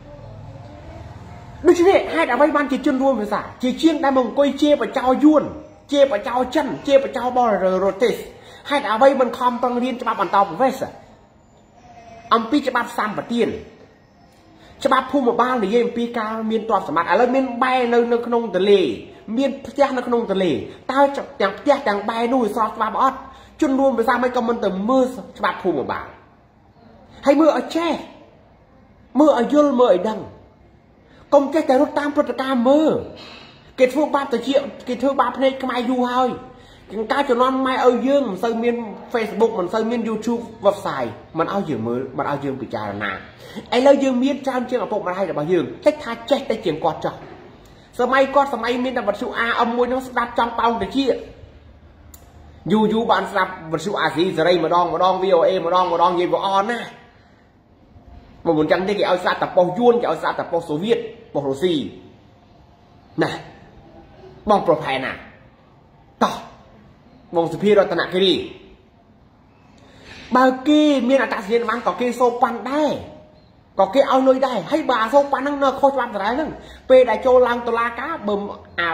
ดูสิเนี่ยให้เอาไว้บ้านจีจุนรวมไปซะจีเชียงได้มงกุยเจี๊ยบเจ้ายุ่นเจี๊ยบเจ้าจันเจี๊ยบเจ้าบอลโรติสให้เอาไว้มันคอมปังเรียนจะมาบันเตาผมไว้ซะอัมพีจะมาซ้ำปะเตียนจะมาพูดมาบ้านหรือยังปีกาเมียนตัวสมัติอะไรเมียนใบในขนมทะเลเมียนพยาในขนมทะเลตาจะอย่างพยาอย่างใบนู่นซอสมาบอสจุนรวมไปซะไม่ก็มันแต่มือจะมาพูดมาบ้านให้มือเอาแช่มือเอายุลมือเอาดังกรมแก้แต่รถตามประกาศมือเกิดพวกบ้านตะเกียบเกิดพวกบ้านเพลงขมายอยู่เฮ้ยการจะนอนไม่เอายืมมันเซิร์ฟเมียนเฟซบุ๊กมันเซิร์ฟเมียนยูทูบเว็บไซต์มันเอายืมมือมันเอายืมปิจารณาไอ้เรายืมเมียนจามเชียงเอาพวกมาให้แต่บางยืมให้ทาแจ๊กได้เจียงกอดจ่อสมัยเมียนแต่บัตรสุอาเอามวยน้องสลับจองเปาตะเกียบยูบ้านสลับบัตรสุอาสีจะไรมาดองวีโอเอมาดองเย็นกว่าออนนะม mà muốn chẳng thế cái ao xa tập bao yuan cái ao xa tập bao Xô Viết bao Russia nè bong pro phai nè tỏ bong sự phi rồi tận cái đi bao kia miền Tây Thiên bán có kia sâu pan đây có kia ao nuôi đây hay bà sâu pan năng nơ khôi pan từ đấy nè pe đại châu lang tòa la cá bơm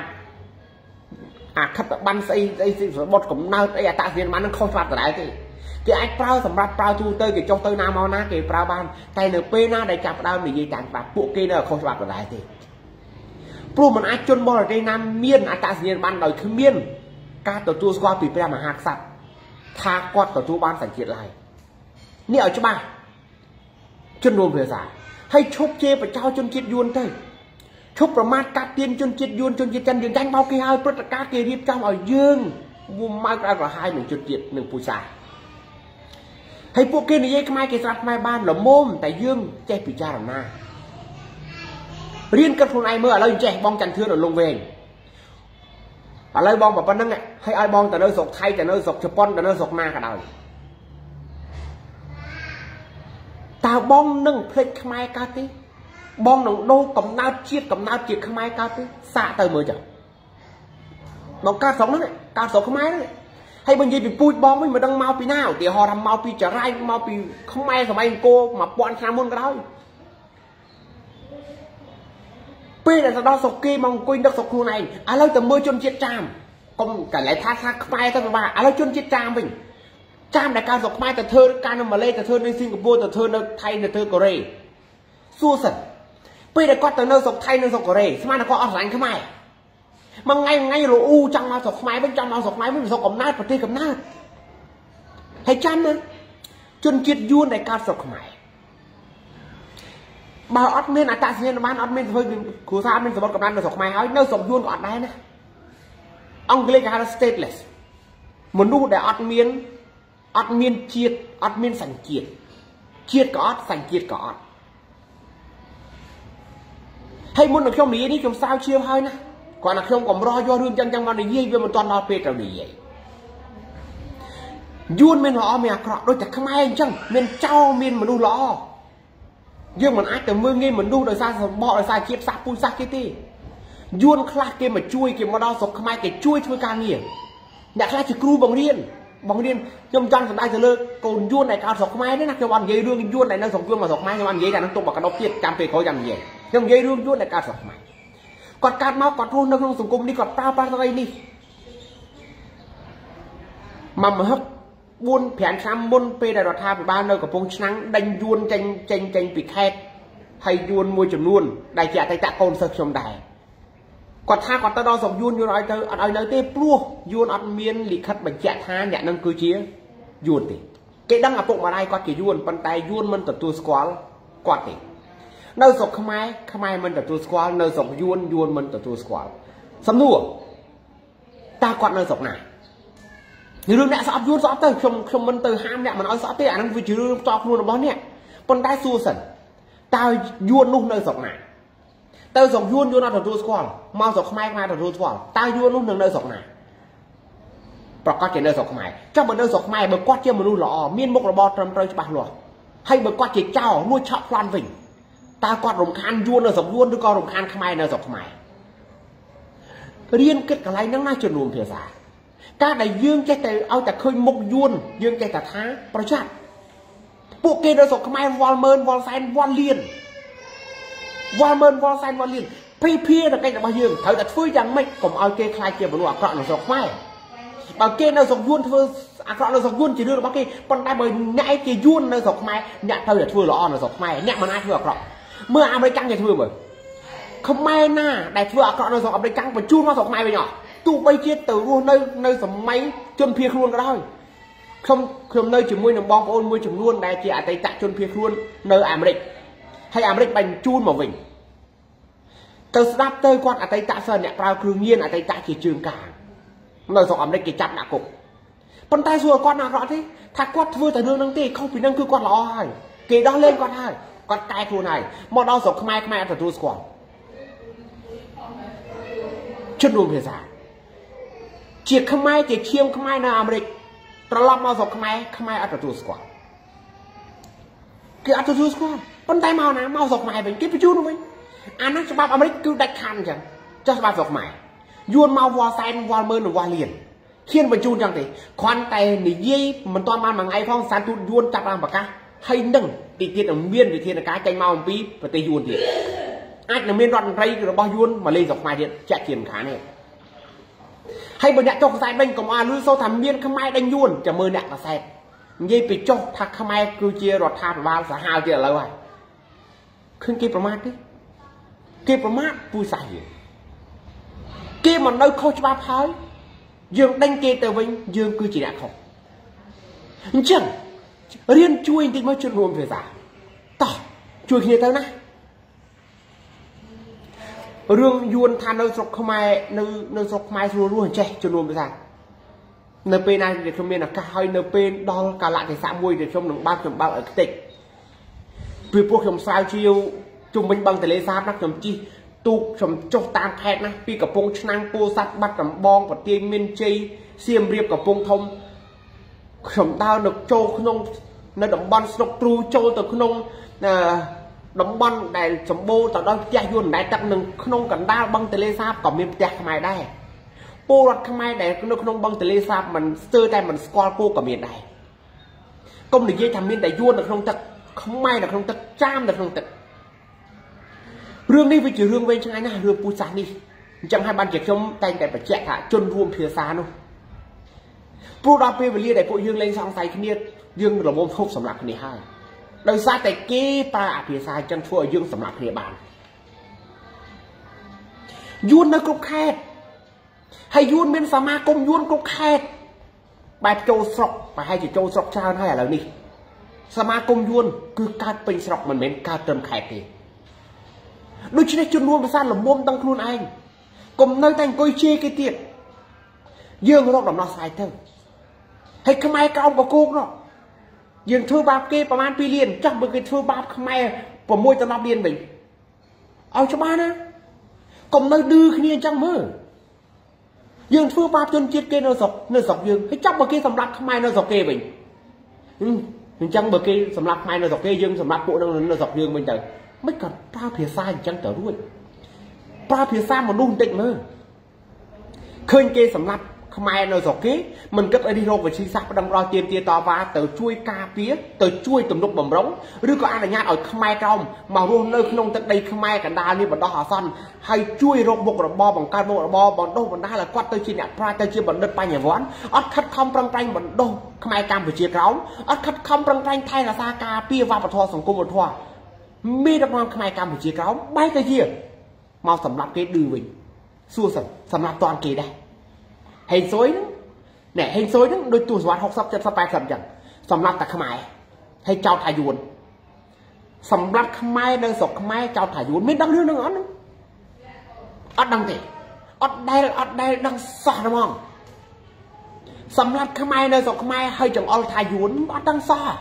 khắp ban xây bột cũng nơi đây Tây Thiên bán năng khôi pan từ đấy thì cái anh prao sầm rạp prao thu tơi cái trong tơi nam màu ná cái prao ban tay nở pe na đại chạm đau để gì chẳng bạc bộ kia nở khôi pan từ đấy thì pru mình ai chôn bò ở đây nam miền Tây Thiên bán đòi cứ miền cá tổ tu qua bị pe mà hạc sạch thà quạt tổ tu ban sản triển lạiนี่เอาใช่ป่ะจนรวมเพื่อสาให้ชกเจไปเจ้าจนจิตยวนเต้ชกประมาทกัดเตียนจนจิตยวนจนจิตจันยืนจังเบากี่หายประกาศเกรียบจำเอายืงวุ้มมากกว่าหายหนึ่งจุดจิตหนึ่งผู้ชายให้พวกเกนี่ยังไม่เกษตรไม่บ้านหล่อโมมแต่ยืงแจ้ปีจารณาเรียนกับคนไอเมื่อเราแจ้บองจันเทือนลงเวงอะไรบองแบบนั้นไงให้ไอบองแต่เนื้อสกไทยแต่เนื้อสกเฉพาะแต่เนื้อสกหน้ากันเอาตาบ้องนึ่งเพลงขมายกาติบ้องหนึ่งโดกับน้าเชียดกับน้าเชียดขมายกาติสะเตยมือจังน้องการสองนั่นแหละการสองขมายนั่นแหละให้บางทีไปปุยบ้องไม่มาดังเมาปีหน้าเดี๋ยวหอทำเมาปีจะไรเมาปีขมายสมัยโกมาปอนชามนก็ได้ปีแต่สะดอสกีมองกุยนักสกุลnàyอะไรแต่มือจนเจียดจามก็กันไหลท่าขมายตั้งแต่ว่าอะไรจนเจียดจามไปจามแต่การสกไม้แต่เธอการมาเลแต่เธอในสิงคโปร์แต่เธอในไทยแต่เธอเกาหลีสู้สัตว์ไปแต่ก็แต่เนอสกไทยเนอสกเกาหลีสมัยนั้นก็เอาหลังเข้ามามันไงเราอู้จังมาสกไม้เป็นจังมาสกไม้ไม่เป็นสกกับนาดปฏิกับนาดให้จำนะจนจิตยุ่นในการสกไม้บ่าวอัดเมียนอัตราเสียนบ้านอัดเมียนเพื่อครูซาเป็นสมบัติกับนั้นเนอสกไม้เอาเนอสกยุ่นก็อัดได้นะอังกฤษก็ฮาร์สเตทเลสมันดูแต่อัดเมียนอัดเมียนเจียดอัดเมียนสังเกตเจียดก็อัดสังเกตก็อัดให้มุนนักชมนี้นี่ชมสาวเชียวให้นะก่อนนักชมก็รอยอเรื่องจังวันนี้ยี่เป็นมันตอนนอนเปรตเราดีใหญ่ยูนเมียนหล่อเมียกรอบโดยจากขมายจังเมียนเจ้าเมียนมันดูหล่อยื่มันอาจแต่เมื่อไงมันดูโดยซาสมอโดยซาเก็บซาปูซาเกตี้ยูนคลาเกมมาช่วยเกมมาดาวศพขมายเกช่วยการเงียบอยากคลาจะครูบังเรียนยมจันทร์สมัยจะเลิกโกนยุ่นในการสกไม้นี่นะยมวันเยี่ยรุ่งยุ่นในนั้นสกยุ่นมาสกไม้ยมวันเยี่ยแต่นั้นตัวบอกกระดกเทียดจำเป็นเขาจำเยี่ยยมเยี่ยรุ่งยุ่นในการสกไม้กอดการเมากอดรุ่นในสังคมนี่กอดปลาอะไรนี่มาฮักบุญแผนซ้ำบุญไปได้รถทาไปบ้านเลยกับพงช้างดันยุ่นเจงปีแคบให้ยุ่นมวยจำนวนได้แก่แต่โกนเสกชมได้กอดท่ากอดตะดอสกยุ่นอยู่อะไรเธออะไรเต้ปลัวยุ่นอัดเมียนหลีคัดบัญชีท่าเนี่ยนั่งคือเชี่ยยุ่นติเกดังอปุกมาได้กอดกี่ยุ่นปันไตยุ่นมันตัดตัวสควอลกอดติเนื้อสกขมายมันตัดตัวสควอลเนื้อสกยุ่นมันตัดตัวสควอลสำนัวตากอดเนื้อสกหนาในเรื่องเนี่ยสอบยุ่นสอบเตอร์ชมมันเตอร์ห้ามเนี่ยมันเอาสอบเตอร์อันนั้นวิจิตรจอกนู่นบอลเนี่ยปันได้สู้สันตายุ่นนุ่งเนื้อสกหนาเตอร์สกยุ่นเอาตัดตัวสควอลมาสกขมายมาตัดตัวสควอลตายุ่นนุ่งเนื้อสกหนาประกอบเจนเนื้อสกขมายเจ้าเบอร์เนื้อสกขมายเบอร์กอดเจ้ามันรู้หล่อเมียนมุกระบอตรำเตยฉบับหล่อให้เบอร์กอดเจ้านุ่ยชอบพลันวิ่งตากอดรำคาญยุ่นเนื้อสกยุ่นหรือก็รำคาญขมายเนื้อสกขมายเรียนเกิดอะไรนั่งหน้าจนรวมเพียสาการได้ยื่นใจแต่เอาแต่เคยมุกยุ่นยื่นใจแต่ท้าประชัดพวกเกเนื้อสกขมายวอลเมินวอลไซน์วอลเลียนวอลเมินวอลไซน์วอลเลียนพี่แต่ใครจะมายื่นเธอแต่ฟื้นยังไม่ผมเอาเกคลายเกี่ยวกับหนูอักษรเนื้อสกขมายบางเกเนื้อสกยุ่นเธออักษรเนื้อสกยุ่นจะเรื่องบางเกปันได้เบอร์ง่ายเกยุ่นเนื้อสกขมายเนี่ยเธอจะฟื้นหล่อเนื้อสกขมายเนี่ยมันน่าเชื่อครับเมื่ออเมริกันจะฟื้นเหมือนขมายหน้าได้ฟื้นอักษรเนื้อสกอเมริกันไปจูนมาสกขมายไปหน่อตู้ใบเจี๊ยตื่นรู้ในสมัยจนเพียครุนก็ได้không nơi chỉ môi nằm bom ôn môi chừng luôn đại chỉ ở tay tạ chôn พียครุนnơiอเมริกให้อเมริกบันจูนมาวิ่งเตอร์สตั๊บเตอร์กวาดở tay tạเสเนี่ยปลาครึ่งเงี้ยở tay tạ chỉ trường cả nơiสองอเมริกกี่จับหนักกบปันไตสัวกวาดหนักหรอที่ถ้ากวาดทั่วแต่เรื่องนั่งตีเข้าปีนั่งคือกวาดหล่อให้เกดอเล่นกวาดให้กวาดกายครูนายมอดอสกขมายอัตตัวสควอตชุดรวมเพียซ่าเชียร์ขมายเชียงขมายในอเมริกตลอดมาสกขมายอัตตัวสควอต cái ăn tôi squat con tay màu nào màu dọc mày vậy cái chú nó vậy anh nó cho bác America cứ đặt khăn chẳng cho bác dọc mày yuan màu vò xanh vò mơn vò liền khiên mình chun chẳng thì khoan tay thì dây mình toàn mang bằng ai phong san tu yuan chặt làm bạc cá hay nâng thì tiền ở miên thì tiền là cá canh màu tí và tây yuan thì anh là miên đoạn ray rồi bao yuan mà lên dọc mày điện chạy tiền khá này hay bởi nhạc cho sai đánh còn lưu sâu thầm miên không ai đánh yuan chả mơ nhạc là sai dây bị cho thằng không ai cứ chia rồi tham vào xã hào chia lâu rồi khinh kiaประมาทđi kiaประมาทvui sai kia mà nơi khôi cho ba phái dương đánh kia từ vinh dương cứ chỉ đã không chẳng riêng chui thì mới chuyện luôn về giả tỏ chui kia tới nè rương yuan than nơi sọc không ai nơi sọc mai luôn luôn trẻ chuyện luôn về giả nơi bên này để không biết là cả hai nơi bên đó cả lại cái xã môi để trong đường bao ở cái tịch vìพวกខ្ញុំស្រាវជ្រាវជុំវិញបឹងទន្លេសាបណាខ្ញុំជិះទូកខ្ញុំចុះតាមខេត្តណាពីកំពង់ឆ្នាំងពោធិ៍សាត់បាត់ដំបងប្រទាយមានជ័យសៀមរាបកំពង់ធំខ្ញុំដើរនៅចូលក្នុងនៅតំបន់ស្រុកទ្រូចូលទៅក្នុងតំបន់ដែលសម្បូរទៅដល់ផ្ទះយួនដែលទឹកនឹងក្នុងកណ្ដាលបឹងទន្លេសាបក៏មានផ្ទះខ្មែរដែរពលរដ្ឋខ្មែរដែលនៅក្នុងបឹងទន្លេសាបមិនស្ទើរតែមិនស្គាល់ពលក៏មានដែរកុំនិយាយថាមានតែយួននៅក្នុងទឹកខ្មែរនៅក្នុងទឹកចាមនៅក្នុងទឹករឿងនេះវាជារឿងវែងឆ្ងាយណាស់រឿងពូជសាសន៍នេះអញ្ចឹងហើយបានជាខ្ញុំតែងតែបញ្ជាក់ថាជនរួមភាសានោះព្រោះដល់ពេលវេលាដែលពួកយើងលែងសង្ស័យគ្នាយើងរងំធប់សម្រាប់គ្នាហើយដោយសារតែគេប្រើអភាសាអញ្ចឹងធ្វើឲ្យយើងសម្រាប់គ្នាបានយួននៅគ្រប់ខេត្តហើយយួនមានសមាគមយួនគ្រប់ខេត្តបែបចូលស្រុកប្រហែលជាចូលស្រុកច្រើនហើយឥឡូវនេះសមាគមយួនគឺកើតពេញស្រុកមិនមែនកើតត្រឹមខេត្តទេដូច្នេះជនរួមភាសាលំមុំទាំងខ្លួនឯងកុំនៅតែអង្គុយជេរគេទៀតយើងរកដំណោះស្រាយទៅហើយខ្មែរក្រោមបកគោកនោះយើងធ្វើបាបគេប្រហែល2លានចាស់បើគេធ្វើបាបខ្មែរ6ទៅ10លានវិញឲ្យច្បាស់ណាកុំនៅឌឺគ្នាអញ្ចឹងមើលយើងធ្វើបាបជនជាតិគេនៅស្រុកយើងហើយចាប់បើគេសម្រាប់ខ្មែរនៅស្រុកគេវិញអញ្ចឹងបើគេសម្រាប់ខ្មែរនៅស្រុកគេយើងសម្រាប់ពួកនៅស្រុកយើងវិញទៅមិនក៏ប្រើភាសាអញ្ចឹងទៅរួចប្រើភាសាមនុស្សបន្តិចមើលឃើញគេសម្រាប់ខ្មែរនៅស្រុកគេមិនគិតឲ្យនេះរកវិធីសាស្ត្រប្តឹងដល់ទាមទារតវ៉ាទៅជួយការពារទៅជួយទំនុកបំរុងឬក៏អនុញ្ញាតឲ្យខ្មែរក្រោមមករស់នៅក្នុងទឹកដីខ្មែរកណ្ដាលនេះបណ្ដោះអាសន្នហើយជួយរកមុខរបរបង្កើតមុខរបរបណ្ដុះបណ្ដាលឲ្យគាត់ទៅជាអ្នកប្រាជ្ញទៅជាបណ្ឌិតបញ្ញវន្តអត់ខិតខំប្រឹងប្រែងបណ្ដុះខ្មែរកម្ពុជាក្រោមអត់ខិតខំប្រឹងប្រែងថែរក្សាការពារវប្បធម៌សង្គមវប្បធម៌មានដឹកនាំខ្មែរកម្ពុជាក្រោមបែរទៅជាមកសម្រាប់គេឌឺវិញសួរសិនសម្រាប់តនគេដែរហេងស៊ុយហ្នឹងណែហេងស៊ុយហ្នឹងដូចទស្សវត្ស60 70 80អញ្ចឹងសម្រាប់តែខ្មែរហើយចោតថាយួនសម្រាប់ខ្មែរនៅស្រុកខ្មែរចោតថាយួនមានដឹងរឿងហ្នឹងអត់ហ្នឹងអត់ដឹងទេអត់ដែលដឹងសោះហ្មងសម្រាប់ខ្មែរនៅស្រុកខ្មែរហើយចង្អុលថាយួនអត់ដឹងសោះ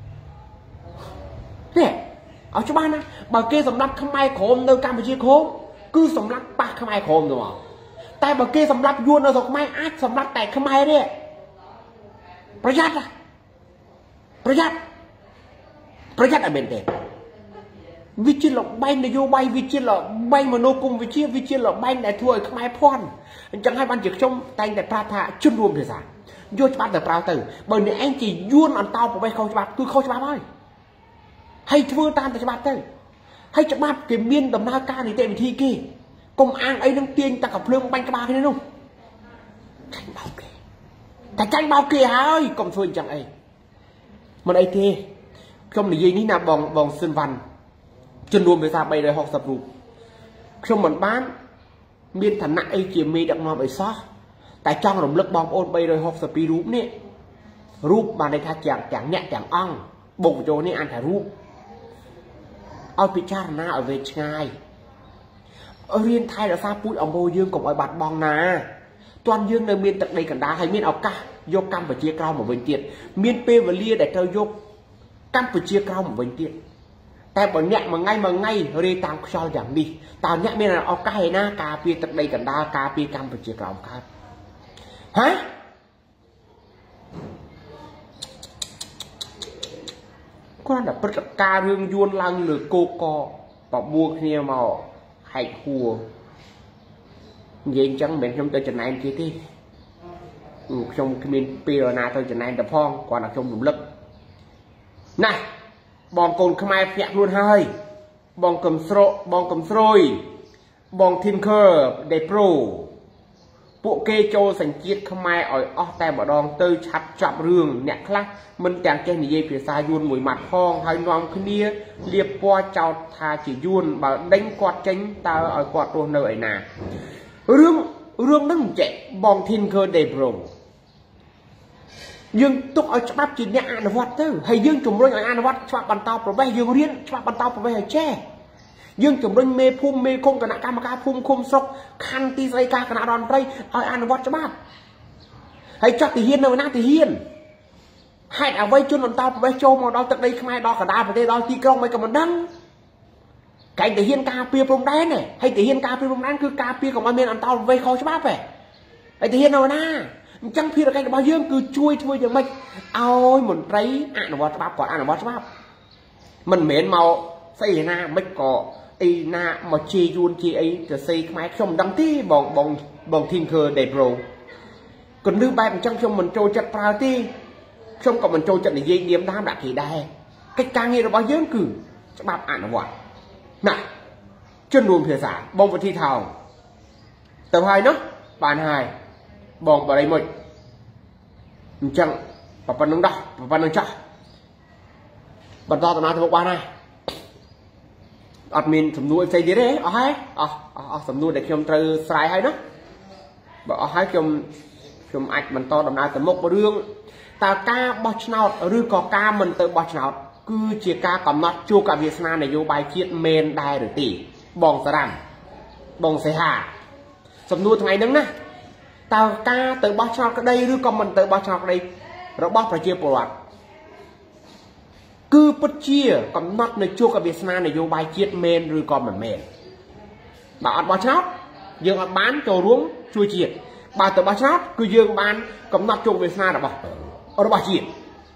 នេះឲ្យច្បាស់ណាបើគេសម្រាប់ខ្មែរក្រមនៅកម្ពុជាក្រមគឺសម្រាប់ប៉ះខ្មែរក្រមទៅមកតែបើគេសម្រាប់យួននៅស្រុកខ្មែរអាចសម្រាប់តែខ្មែរទេប្រយ័ត្នឲ្យមែនទេវិជាលបែងនយោបាយវិជាលបែងមនោគមវិជាវិជាលបែងដែលធ្វើឲ្យខ្មែរភ័ន្តអញ្ចឹងហើយបានជាខ្ញុំតែងតែប្រាប់ថាជនរួមភាសាយកច្បាប់ទៅប្រើទៅបើអ្នកឯងជាយួនអន្តោប្រវេសន៍ខុសច្បាប់គឺខុសច្បាប់ហើយធ្វើតាមតែច្បាប់ទៅហើយច្បាប់គេមានដំណើរការនីតិវិធីគេកុំអាងអីនឹងទាញតែកំភ្លើងបាញ់ក្បាលគ្នានោះចាញ់បោកគេតែចាញ់បោកគេហើយកុំធ្វើអញ្ចឹងអីមិនអីទេខ្ញុំនិយាយនេះណាបងស៊ិនវ៉ាន់ជនរួមភាសា360រូបខ្ញុំមិនបានមានឋានៈអីជាមេដឹកនាំអីសោះតែចង់រំលឹកបងប្អូន362រូបនេះរូបបានន័យថាទាំងអ្នកទាំងអង្គបុគ្គលចូលនេះអានថារូបឲ្យពិចារណាឲ្យវែងឆ្ងាយរៀនថែរក្សាពូជអម្បូរយើងកុំឲ្យបាត់បង់ណាទាន់យើងនៅមានទឹកដីកណ្ដាលហើយមានឱកាសយកកម្ពុជាក្រោមមកវិញទៀតមានពេលវេលាដែលត្រូវយកកម្ពុជាក្រោមមកវិញទៀតតែបើអ្នកមួយថ្ងៃរេតាមខ្យល់យ៉ាងនេះតើអ្នកមានឱកាសឯណាការពារទឹកដីកណ្ដាលការពារកម្ពុជាក្រោមកើតហ៎គាត់តែព្រឹត្តិការណ៍រឿងយួនឡើងលើគោកបបួគ្នាមកហែកហួរនិយាយអញ្ចឹងមិនមែនខ្ញុំទៅចំណែនទៀតទេខ្ញុំគ្មានពេលណាទៅចំណែនទៅផងគាត់ថាខ្ញុំរំលឹកណាបងកូនខ្មែរភ្ញាក់ខ្លួនហើយបងកំស្រកបងកំស្រួយបង Tinker Day Pro ពួកគេចូលសញ្ជាតិខ្មែរឲ្យអស់តែម្ដងទៅឆាប់ចប់រឿងអ្នកខ្លះមិនទាំងចេះនិយាយភាសាយួនមួយម៉ាត់ផងហើយនាំគ្នាលៀបពណ៌ចោតថាជាយួនបើដេញគាត់ចេញតើឲ្យគាត់រស់នៅឯណារឿងហ្នឹងចេះបង Tinker Day Pro យើងទុកឲ្យច្បាប់ជាអ្នកអនុវត្តទៅហើយយើងជំរុញឲ្យអនុវត្តច្បាប់បន្តប្រវេសយើងរៀនច្បាប់បន្តប្រវេសឲ្យចេះយើងជំរុញមេភូមិមេឃុំគណៈកម្មការភូមិឃុំស្រុកខណ្ឌទីស្តីការគណៈរដ្ឋមន្ត្រីឲ្យអនុវត្តច្បាប់ហើយចោះទាហាននៅណាទាហានហេតុអ្វីជនបន្តប្រវេសចូលមកដល់ទឹកដីខ្មែរដល់កណ្ដាលប្រទេសដល់ទីក្រុងមិនក៏មិនដឹងកែងទាហានការពារព្រំដែនហើយទាហានការពារព្រំដែនគឺការពារកុំឲ្យមានអន្តរប្រវេសខុសច្បាប់ហើយទាហាននៅណាអញ្ចឹងភារកិច្ចរបស់យើងគឺជួយធ្វើយ៉ាងម៉េចឲ្យមន្ត្រីអនុវត្តច្បាប់គាត់អនុវត្តច្បាប់មិនមែនមកស្អីណាមិនក៏អីណាមកជាយួនជាអីទៅសេខ្មែរខ្ញុំមិនដឹងទេបង Tinker Day Pro គន្លឹះបែបអញ្ចឹងខ្ញុំមិនចូលចិត្តប្រើទេខ្ញុំក៏មិនចូលចិត្តនិយាយនាមតាមដាក់គេដែរកិច្ចការងាររបស់យើងគឺច្បាប់អនុវត្តណាជនរួមភាសាបងវិធីថោងទៅហើយនោះបានហើយបងបរិមុចអញ្ចឹងប៉ុណ្្នឹងដោះប៉ុណ្្នឹងចាស់បន្តដំណើរទៅមុខបានហើយអត់មានសំណួរផ្សេងទៀតទេអស់ហើយអស់សំណួរដែលខ្ញុំត្រូវស្រាយហើយណាបើអស់ហើយខ្ញុំអាចបន្តដំណើរទៅមុខរឿងតើការបោះឆ្នោតឬក៏ការមិនទៅបោះឆ្នោតគឺជាការកំណត់ជួបអវាសនានយោបាយជាតិមែនដែរឬទេបងសារ៉ាំបងសេហាសំណួរថ្ងៃហ្នឹងណាតើការទៅបោះឆ្នោតក្តីឬក៏មិនទៅបោះឆ្នោតក្តីរបស់ប្រជាពលរដ្ឋគឺពិតជាកំណត់នៅជួបអវាសនានយោបាយជាតិមែនឬក៏មិនមែនបើអត់បោះឆ្នោតយើងអត់បានចូលរួមជួយជាតិបើទៅបោះឆ្នោតគឺយើងបានកំណត់ជួបអវាសនារបស់ជាតិ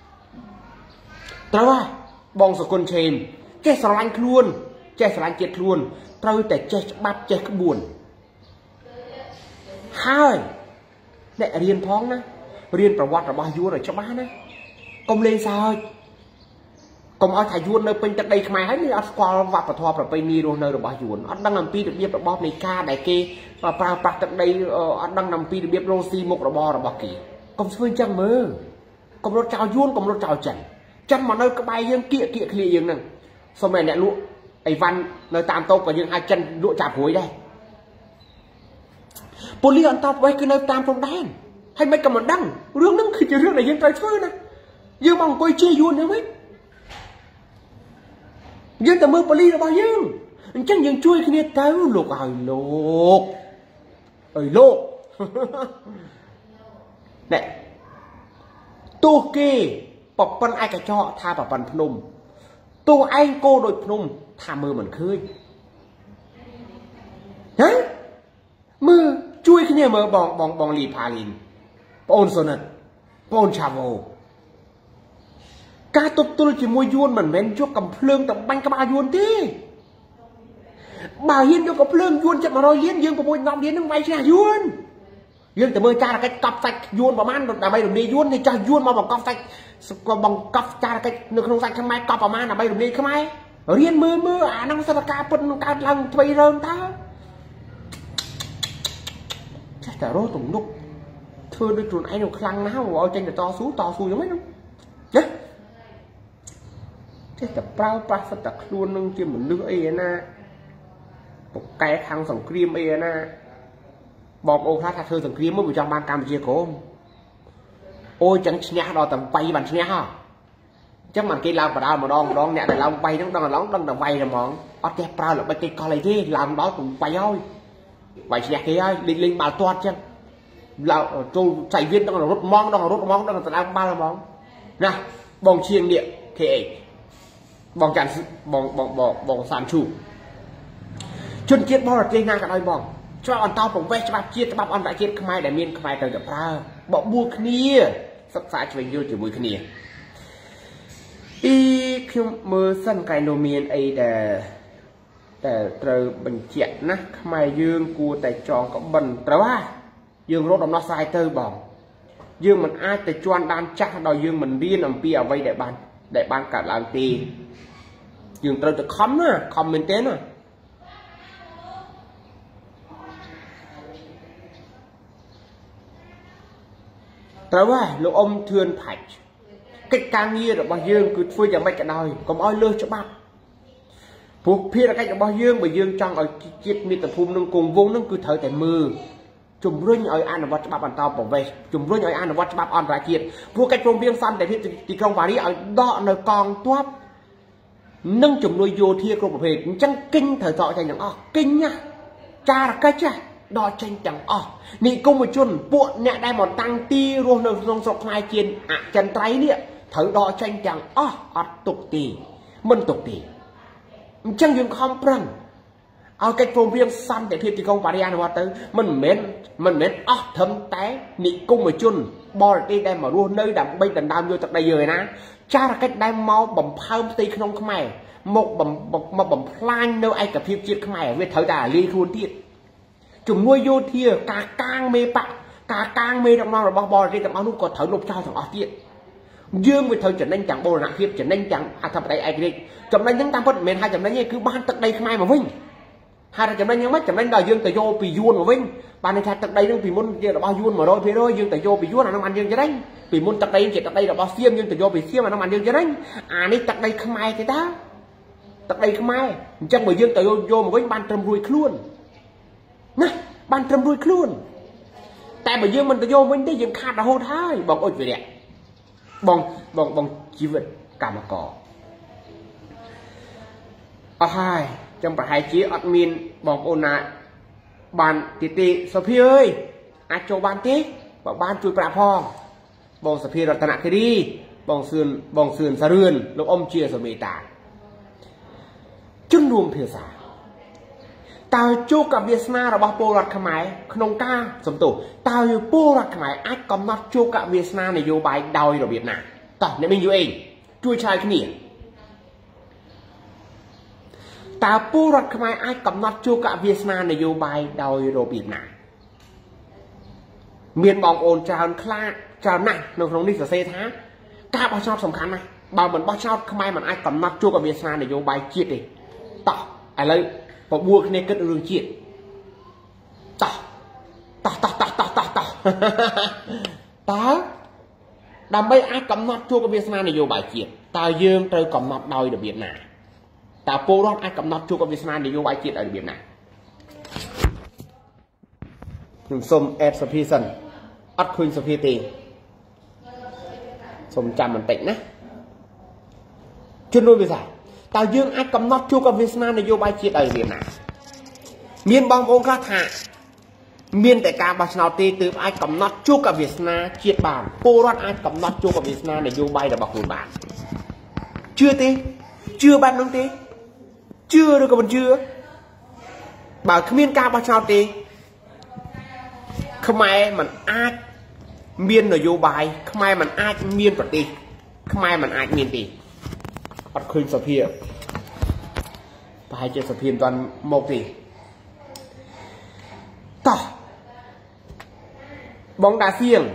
ត្រូវហើយបងសកុនឆេមចេះស្រឡាញ់ខ្លួនចេះស្រឡាញ់ជាតិខ្លួនត្រូវតែចេះច្បាប់ចេះក្បួនហើយអ្នករៀនផងណារៀនប្រវត្តិរបស់យួនឲ្យច្បាស់ណាកុំលេងសើចកុំឲ្យថាយួននៅពេញទឹកដីខ្មែរហើយនេះអត់ស្គាល់វប្បធម៌ប្រពៃណីរស់នៅរបស់យួនអត់ដឹងអំពីរបៀបរបបនៃការដែលគេប្រើប្រាស់ទឹកដីអត់ដឹងអំពីរបៀបរស់ស៊ីមុខរបររបស់គេកុំធ្វើអញ្ចឹងមើលកុំរត់ចោលយួនកុំរត់ចោលចិនមកនៅក្បែរយើងគៀកគ្នាយើងហ្នឹងសូមឲ្យអ្នកលក់អីវ៉ាន់នៅតាមតូបក៏យើងអាចចិនលក់ចាប់ព្រួយដែរពូលីអន្តរប្រវេសគឺនៅតាមព្រំដែនហើយមិនក៏មិនដឹងរឿងហ្នឹងគឺជារឿងដែលយើងត្រូវធ្វើណាយើងមកអង្គុយជេរយួនហ្នឹងវិញយើងតែមើលប៉ូលីសរបស់យើងអញ្ចឹងយើងជួយគ្នាទៅលោកឲ្យលោកណែទោះគេប្រពន្ធឯកចកថាប្រពន្ធភ្នំទោះឯងគោដូចភ្នំថាមើលមិនឃើញហ៎មើលជួយគ្នាមើលបងលីផាលីនបងអូនសូនិតបងអូនឆាវ៉ូការទប់ទល់ជាមួយយួនមិនមែនយកកំភ្លើងទៅបាញ់ក្បាលយួនទេបើហ៊ានយកកំភ្លើងយួន700លានយើង610លាននឹងវាយឈ្នះយួនយើងទៅមើលចារកិច្ចកប់សាច់យួនប្រហែលដើម្បីរំលាយយួននេះចាស់យួនមកបង្កប់សាច់បង្កប់ចារកិច្ចនៅក្នុងសាច់ខ្មែរកប់ប្រហែលដើម្បីរំលាយខ្មែររៀនមើលអាហ្នឹងសិទ្ធិការពុតកើតឡើងថ្មីរើងតើចាស់តែរស់ទំនុកធ្វើដូចខ្លួនឯងនឹងខ្លាំងណាស់ឲ្យចេញទៅតស៊ូយ៉ាងម៉េចហ្នឹងណាចេះតែប្រើប្រាស់សិទ្ធិតែខ្លួននឹងជាមនុស្សអីណាពូកែខាងសង្គ្រាមអីណាបងប្អូនខ្លះថាធ្វើសង្គ្រាមមកវាចង់បានកម្ពុជាក្រមអូយចឹងឈ្នះដល់តែ3បានឈ្នះហ៎អញ្ចឹងមិនគេឡើងបដាលម្ដងអ្នកដែលឡើង3ហ្នឹងដឹងតែវាយហ្មងអត់ចេះប្រើល្បិចគេកលអីទេឡើងដល់ទៅវាយហើយវាយឈ្នះគេហើយលេងបាល់ទាត់ចឹងឡើងចូលចៃវៀនដល់រត់ម៉ងដល់ទៅឡើងបាល់ហ្មងណាបងឈៀងនេះ KH បងចាន់បងសានឈូជនជាតិបរទេសណាក៏ដោយបងច្បាប់អន្តរប្រវេសច្បាប់ជាតិច្បាប់អន្តរជាតិខ្មែរដែលមានខ្មែរត្រូវតែប្រើបបួលគ្នាសិក្សាឆ្វេងយល់ជាមួយគ្នាខ្ញុំមើលសិនកាយនោះមានអីតែត្រូវបញ្ជាក់ណាខ្មែរយើងគួរតែចងក្បិនត្រូវហ่าយើងរត់ដំណោះស្រាយទៅបងយើងមិនអាចទៅជន់ដានចាស់ដោយយើងមិនរៀនអំពីអ្វីដែលបានកើតឡើងទេយើងត្រូវតែខំណាខំមែនទេណាត្រូវហ่าលោកអ៊ំធឿនផាច់កិច្ចការងាររបស់យើងគឺធ្វើយ៉ាងម៉េចក៏ដោយកុំឲ្យលើសច្បាប់ព្រោះភារកិច្ចរបស់យើងបើយើងចង់ឲ្យជាតិមាតុភូមិនឹងគង់វង្សនឹងគឺត្រូវតែមើលជំរុញឲ្យអនុវត្តច្បាប់បន្តប្រវេសជំរុញឲ្យអនុវត្តច្បាប់អន្តរជាតិព្រោះកិច្ចព្រមព្រៀងសន្តិភាពទីក្រុងប៉ារីសឲ្យដកនៅកងទ័ពនិងជំនួយយោធាគ្រប់ប្រភេទអញ្ចឹងគិញត្រូវដកចេញទាំងអស់គិញណាចារកិច្ចដកចេញទាំងអស់និគមជនពួកអ្នកដែលមកតាំងទីរស់នៅក្នុងស្រុកខ្មែរជាអចិន្ត្រៃយ៍នេះត្រូវដកចេញទាំងអស់អត់ទុកទេមិនទុកទេអញ្ចឹងយើងខំប្រឹងឲ្យកិច្ចព្រមព្រៀងសន្តិភាពទីក្រុងប៉ារីសអនុវត្តទៅមិនមែនអស់ត្រឹមតែនិគមជនបរទេសដែលមករស់នៅដើម្បីដណ្ដើមយកទឹកដីយើងឯណាចារកិច្ចដែលមកបំផើមផ្ទៃក្នុងខ្មែរមកបំផ្លាញនៅឯកភាពជាតិខ្មែរវាត្រូវតែអាលីខ្លួនទៀតជំនួយយោធាការកាងមេបកការកាងមេដឹកនាំរបស់បរទេសទាំងអស់នោះក៏ត្រូវលុបចោលទាំងអស់ទៀតយើងវាត្រូវចំណេញទាំងបូរណភាពចំណេញទាំងអធិបតេយ្យឯករាជ្យចំណេញហ្នឹងតាមពិតមិនមែនថាចំណេញទេគឺបានទឹកដីខ្មែរមកវិញហើយចំណេញយ៉ាងម៉េចចំណេញដល់យើងទៅយកពីយួនមកវិញបានន័យថាទឹកដីហ្នឹងពីមុនជារបស់យួន 100% យើងទៅយកពីយួនអានោះបានយើងចំណេញពីមុនទឹកដីជាទឹកដីរបស់សៀមយើងទៅយកពីសៀមអានោះបានយើងចំណេញអានេះទឹកដីខ្មែរទេតាទឹកដីខ្មែរអញ្ចឹងបើយើងទៅយកមកវិញបានត្រឹមរួយខ្លួនណាបានត្រឹមរួយខ្លួនតែបើយើងមិនទៅយកវិញទេយើងខាតរហូតហើយបងអុចវិរៈបងជីវិតកម្មករអស់ហើយចាំប្រហែលជាអត់មានបងប្អូនណាបានទីសុភាអើយអាចចូលបានទេបើបានជួយប្រាប់ផងបងសុភារតនគិរីបងសឿនសារឿនលោកអ៊ំជាសមេតាជំនុំភាសាតើជោគវាសនារបស់ពលរដ្ឋខ្មែរក្នុងការសំទោសតើពលរដ្ឋខ្មែរអាចកំណត់ជោគវាសនានយោបាយដោយរបៀបណាតោះអ្នកមីងយូអេជួយឆ្លើយគ្នាតើពលរដ្ឋខ្មែរអាចកំណត់ជោគវាសនានយោបាយដោយរបៀបណាមានបងប្អូនច្រើនណាស់នៅក្នុងនេះសរសេរថាការបោះឆ្នោតសំខាន់ណាស់បើមិនបោះឆ្នោតខ្មែរមិនអាចកំណត់ជោគវាសនានយោបាយជាតិទេតោះឥឡូវបបួលគ្នាគិតរឿងជាតិតោះតើដើម្បីអាចកំណត់ជោគវាសនានយោបាយជាតិតើយើងត្រូវកំណត់ដោយរបៀបណាតើពលរដ្ឋអាចកំណត់ជោគវាសនានយោបាយជាតិដោយរបៀបណាខ្ញុំសូមអេតសុភាសិនអត់ឃើញសុភាទេសូមចាំបន្តិចណាជំនួយវាសាតើយើងអាចកំណត់ជោគវាសនានយោបាយជាតិដោយរបៀបណាមានបងប្អូនខ្លះថាមានតែការបោះឆ្នោតទេទើបអាចកំណត់ជោគវាសនាជាតិបានពលរដ្ឋអាចកំណត់ជោគវាសនានយោបាយរបស់ខ្លួនបានជឿទេជឿបែបនោះទេជឿឬក៏មិនជឿបើគ្មានការបោះឆ្នោតទេខ្មែរមិនអាចមាននយោបាយខ្មែរមិនអាចមានប្រទេសខ្មែរមិនអាចមានទេអត់ឃើញសភាប្រហែលជាសភាមិនទាន់មកទេតោះបងដាសៀង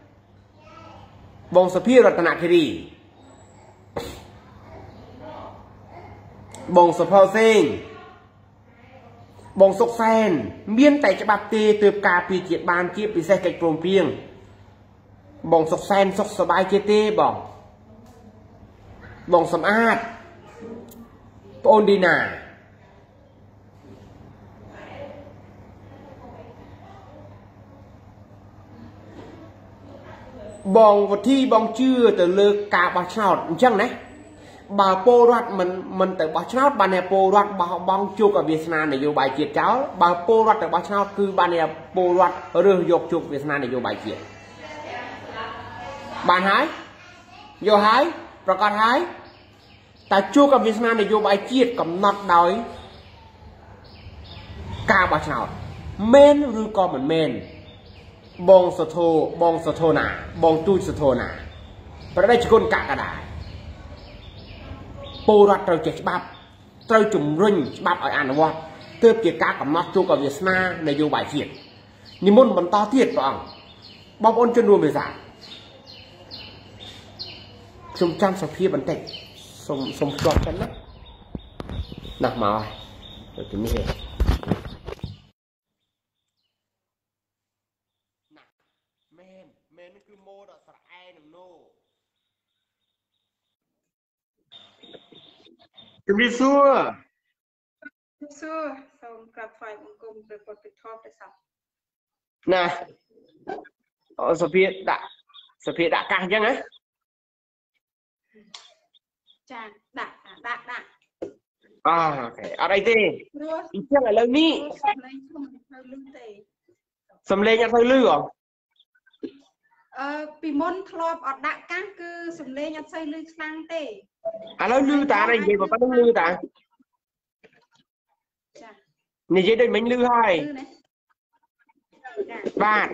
បងសភារតនគិរីបងសុផៅសេងបងសុកសែនមានតែច្បាប់ទេទើបការពីជាតិបានជាពិសេសកិច្ចព្រមព្រៀងបងសុកសែនសុខសប្បាយជាទេបងសំអាតប្អូនឌីណាបងវុធីបងជឿទៅលើការបោះឆ្នោតអញ្ចឹងណាបើពលរដ្ឋមិនទៅបោះឆ្នោតបានតែពលរដ្ឋបោះបង់ជោគវាសនានយោបាយជាតិចោលបើពលរដ្ឋទៅបោះឆ្នោតគឺបានតែពលរដ្ឋរើសយកជោគវាសនានយោបាយជាតិបានហើយយកហើយប្រកាសហើយតែជោគវាសនានយោបាយជាតិកំណត់ដោយការបោះឆ្នោតមែនឬក៏មិនមែនបងសធោណាបងទូចសធោណាប្រដេជគុណកកដាពលរដ្ឋត្រូវចេះច្បាប់ត្រូវជំរុញច្បាប់ឲ្យអនុវត្តទើបជាការកំណត់ជោគវាសនានយោបាយជាតិនិមន្តបន្តទៀតព្រះអង្គបងប្អូនជនរួមភាសាខ្ញុំចាំសភាបន្តិចសូមភ្ជាប់ចឹងណាមកហើយទៅនេះមែនគឺម៉ូដស្រអែនឹងណូជំរាបសួរសូមក្រាបថ្វាយបង្គំព្រះពុទ្ធធម៌ព្រះសង្ឃណាសភាដាក់កាសអញ្ចឹងណាចាដាក់អូខេអត់អីទេអញ្ចឹងឥឡូវនេះសំឡេងអត់ទៅលឺហ៎ពីមុនធ្លាប់អត់ដាក់កាសគឺសំឡេងអត់សូវលឺខ្លាំងទេឥឡូវលឺតានិយាយប៉ុណ្្នឹងលឺតាចានិយាយដូចមិញលឺហើយបាទ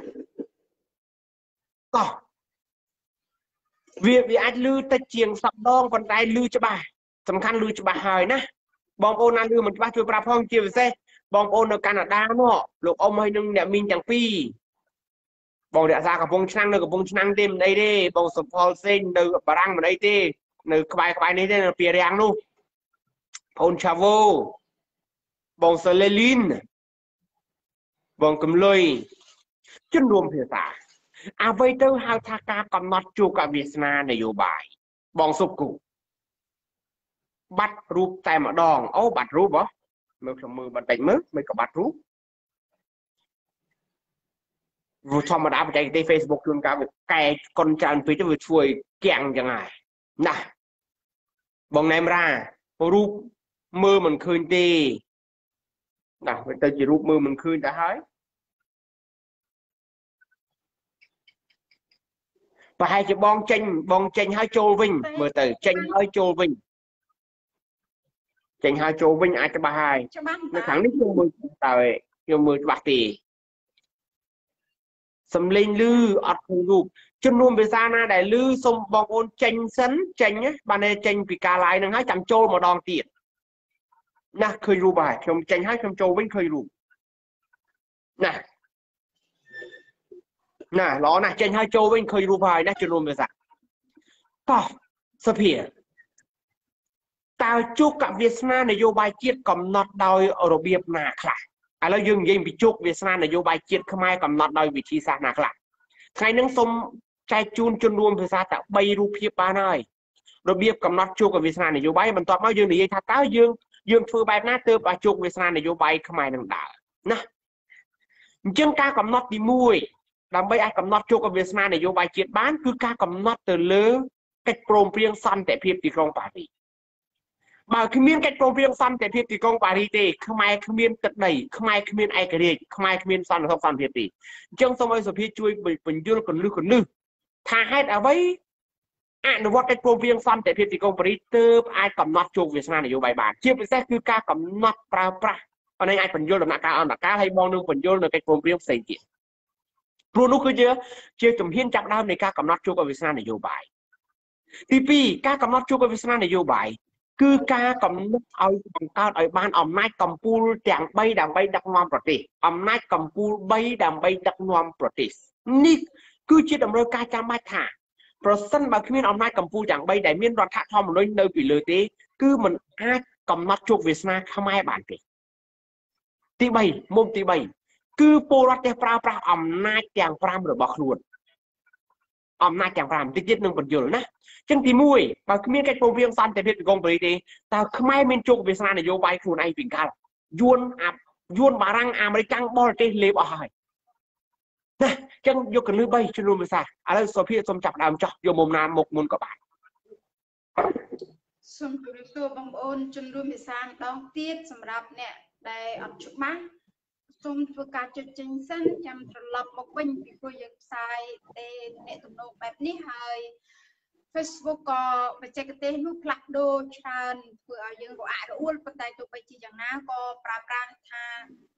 តោះវាអាចលឺតិចជាង10ដងប៉ុន្តែលឺច្បាស់សំខាន់លឺច្បាស់ហើយណាបងប្អូនណាលឺមិនច្បាស់ជួយប្រាប់ផងជាពិសេសបងប្អូននៅកាណាដានោះលោកអ៊ំហើយនឹងអ្នកមីងទាំងពីរបងរក្សាកំពង់ឆ្នាំងនៅកំពង់ឆ្នាំងទេមិនអីទេបងសុផលសេងនៅបារាំងមិនអីទេនៅក្បែរនេះទេនៅពីរាំងនោះអូនឆាវូបងសលេលីនបងកំលុយជនរួមភាសាអ្វីទៅហៅថាការកំណត់ជោគវាសនានយោបាយបងសុបគូបាត់រូបតែម្ដងអូបាត់រូបហ៎មើលខ្ញុំមើលបន្តិចមើលមិនក៏បាត់រូបវាធម្មតាបច្ចេកទេស Facebook ជួនកាលវាកែកុនច្រើនពេកទៅវាជួយគាំងចឹងហើយណាបងណែមរ៉ារូបមើលមិនឃើញទេណាវាទៅជារូបមើលមិនឃើញទៅហើយប្រហែលជាបងចេញហើយចូលវិញមើលទៅចេញហើយចូលវិញអាចច្បាស់ហើយនៅខាងនេះខ្ញុំមើលតើខ្ញុំមើលច្បាស់ទេសំលេងលឺអត់ឃើញរូបជំនុំភាសាណាដែលលឺសូមបងប្អូនចេញសិនចេញបានតែចេញពីការ live ហ្នឹងហើយចាំចូលម្ដងទៀតណាឃើញរូបហើយខ្ញុំចេញហើយខ្ញុំចូលវិញឃើញរូបណាល្អណាស់ចេញហើយចូលវិញឃើញរូបហើយណាជំនុំភាសាតោះសភាតើជោគវាសនានយោបាយជាតិកំណត់ដោយរបៀបណាខ្លះឥឡូវយើងនិយាយពីជោគវាសនានយោបាយជាតិខ្មែរកំណត់ដោយវិធីសាស្ត្រណាខ្លះថ្ងៃនេះសូមចែកជូនជនរួមភាសាតែ3រូបភាពបានហើយរបៀបកំណត់ជោគវាសនានយោបាយបន្ទាប់មកយើងនិយាយថាតើយើងធ្វើបែបណាទើបឲ្យជោគវាសនានយោបាយខ្មែរនឹងដើរណាអញ្ចឹងការកំណត់ទី1ដើម្បីអាចកំណត់ជោគវាសនានយោបាយជាតិបានគឺការកំណត់ទៅលើកិច្ចព្រមព្រៀងសន្តិភាពទីក្រុងប៉ារីសបើគ្មានកិច្ចព្រមព្រៀងសន្តិភាពទីក្រុងប៉ារីសទេខ្មែរគ្មានទឹកដីខ្មែរគ្មានឯករាជ្យខ្មែរគ្មានសន្តិភាពទេអញ្ចឹងសូមឲ្យសភាជួយបញ្យល់កន្លឹះថាហេតុអ្វីអនុវត្តកិច្ចព្រមព្រៀងសន្តិភាពទីក្រុងប៉ារីសទើបអាចកំណត់ជោគវាសនានយោបាយបានជាពិសេសគឺការកំណត់ប្រើប្រាស់អានេះអាចបញ្យល់ដំណាក់កាលអន្តរកាលហើយបងនឹងបញ្យល់នៅកិច្ចព្រមព្រៀងផ្សេងទៀតព្រោះនោះគឺជាជំហានចាប់ដើមនៃការកំណត់ជោគវាសនានយោបាយទី2ការកំណត់ជោគវាសនានយោបាយគឺការកំណត់ឲ្យបង្កើតឲ្យបានអំណាចកម្ពុជាទាំង3ដើម្បីដឹកនាំប្រទេសអំណាចកម្ពុជា3ដើម្បីដឹកនាំប្រទេសនេះគឺជាតម្រូវការចាំបាច់ថាប្រសិនបើគ្មានអំណាចកម្ពុជាទាំង3ដែលមានរដ្ឋធម្មនុញ្ញនៅពីលើទេគឺมันអាចកំណត់ជោគវាសនាខ្មែរបានទេទី3មុំទី3គឺពលរដ្ឋទេប្រើប្រាស់អំណាចទាំង5របស់ខ្លួនអំណាចទាំង5តិចទៀតនឹងបញ្យល់ណាចឹងទី1បើគ្មានកិច្ចព្រមព្រៀងសន្តិភាពទីក្រុងប៉ារីសទេតើខ្មែរមានជោគវាសនានយោបាយខ្លួនឯងពីកាលយួនបារាំងអាមេរិកបរទេសលេបអស់ហើយណាចឹងយកកលឹះ3ជំនុំភាសាឥឡូវសុភាសូមចាប់ដើមចោះយកមុំណាមុខមុនក៏បានសូមជម្រាបសួរបងប្អូនជនរួមភាសាម្ដងទៀតសម្រាប់អ្នកដែលអត់ច្បាស់សូមធ្វើការចុចចេញសិនចាំត្រឡប់មកវិញពីព្រោះយើងផ្សាយទេអ្នកទំនោរបែបនេះហើយ Facebook ក៏បច្ចេកទេសនោះផ្លាស់ប្ដូរច្រើនធ្វើឲ្យយើងរអាក់រអួលប៉ុន្តែទោះបីជាយ៉ាងណាក៏ប្រើប្រាស់ថា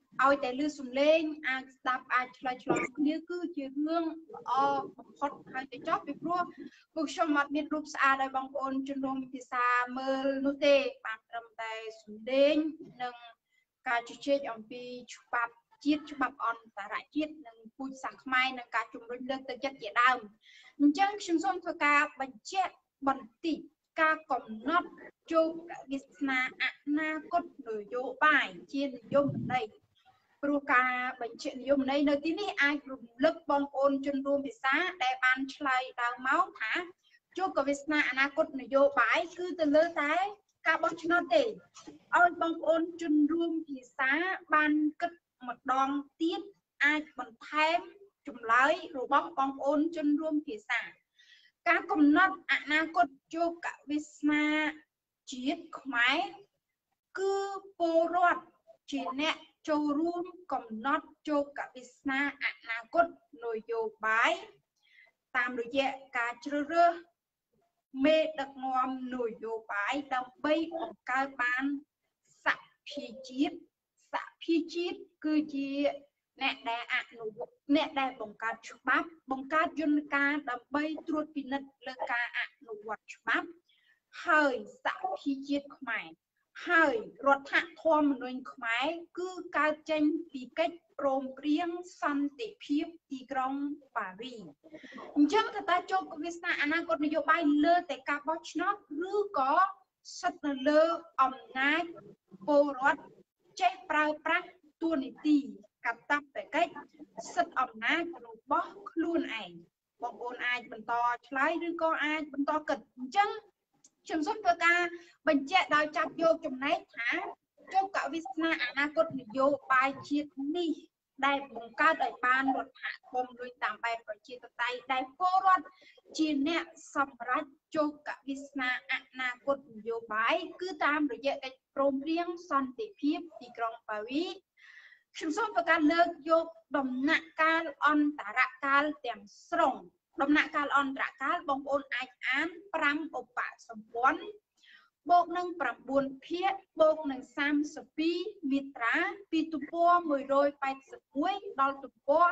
ឲ្យតែលឺសំឡេងអាចស្ដាប់អាចឆ្លើយឆ្លងគ្នាគឺជារឿងល្អបំផុតហើយទៅចប់ពីព្រោះពួកខ្ញុំអត់មានរូបស្អាតឲ្យបងប្អូនជនរួមភាសាមើលនោះទេបានត្រឹមតែសំឡេងនិងការជជែកអំពីច្បាប់ជាតិច្បាប់អន្តរជាតិនិងពូជសាសន៍ខ្មែរនិងការជំរុញលើកទឹកចិត្តជាដើមអញ្ចឹងខ្ញុំសូមធ្វើការបញ្ជាក់បន្តិចការកំណត់ជោគវាសនាអនាគតនយោបាយជានិយមន័យព្រោះការបញ្ជាក់និយមន័យនៅទីនេះអាចរំលឹកបងប្អូនជនរួមភាសាដែលបានឆ្លើយដើមមកថាជោគវាសនាអនាគតនយោបាយគឺទៅលើតែការបោះឆ្នោតទេឲ្យបងប្អូនជនរួមភាសាបានគិតម្ដងទៀតអាចបន្ថែមចម្លើយរបស់បងប្អូនជនរួមភាសាការកំណត់អនាគតជោគវាសនាជាតិខ្មែរគឺពលរដ្ឋជាអ្នកចូលរួមកំណត់ជោគវាសនាអនាគតនយោបាយតាមរយៈការជ្រើសរើសមេដឹកនាំនយោបាយដើម្បីបង្កើតបានសភាជាតិគឺជាអ្នកដែលអនុវត្តអ្នកដែលបង្កើតច្បាប់បង្កើតយន្តការដើម្បីត្រួតពិនិត្យលើការអនុវត្តច្បាប់ហើយសភាជាតិខ្មែរហើយរដ្ឋធម្មនុញ្ញខ្មែរគឺកើតចេញពីកិច្ចព្រមព្រៀងសន្តិភាពទីក្រុងប៉ារីសអញ្ចឹងតើជោគវាសនាអនាគតនយោបាយលើតែការបោះឆ្នោតឬក៏ស្ថិតនៅលើអំណាចពលរដ្ឋចេះប្រើប្រាស់ទួនាទីកាតព្វកិច្ចសិទ្ធិអំណាចរបស់ខ្លួនឯងបងប្អូនអាចបន្តឆ្លើយឬក៏អាចបន្តគិតអញ្ចឹងខ្ញុំសូមធ្វើការបញ្ជាក់ដោយចាប់យកចំណែកថាជោគវាសនាអនាគតនយោបាយជាតិនេះដែលបង្កើតឲ្យបានរដ្ឋធម្មនុញ្ញតាមបែបប្រជាធិបតេយ្យដែលពលរដ្ឋជាអ្នកសម្រេចជោគវាសនាអនាគតនយោបាយគឺតាមរយៈកិច្ចព្រមព្រៀងសន្តិភាពទីក្រុងប៉ារីសខ្ញុំសូមប្រកាសលើកយកដំណាក់កាលអន្តរកាលទាំងស្រុងដំណាក់កាលអន្តរកាលបងប្អូនអាចអាន5ឧបសម្ព័ន្ធបូកនឹង9ភាគបូកនឹង32មាត្រាពីទំព័រ181ដល់ទំព័រ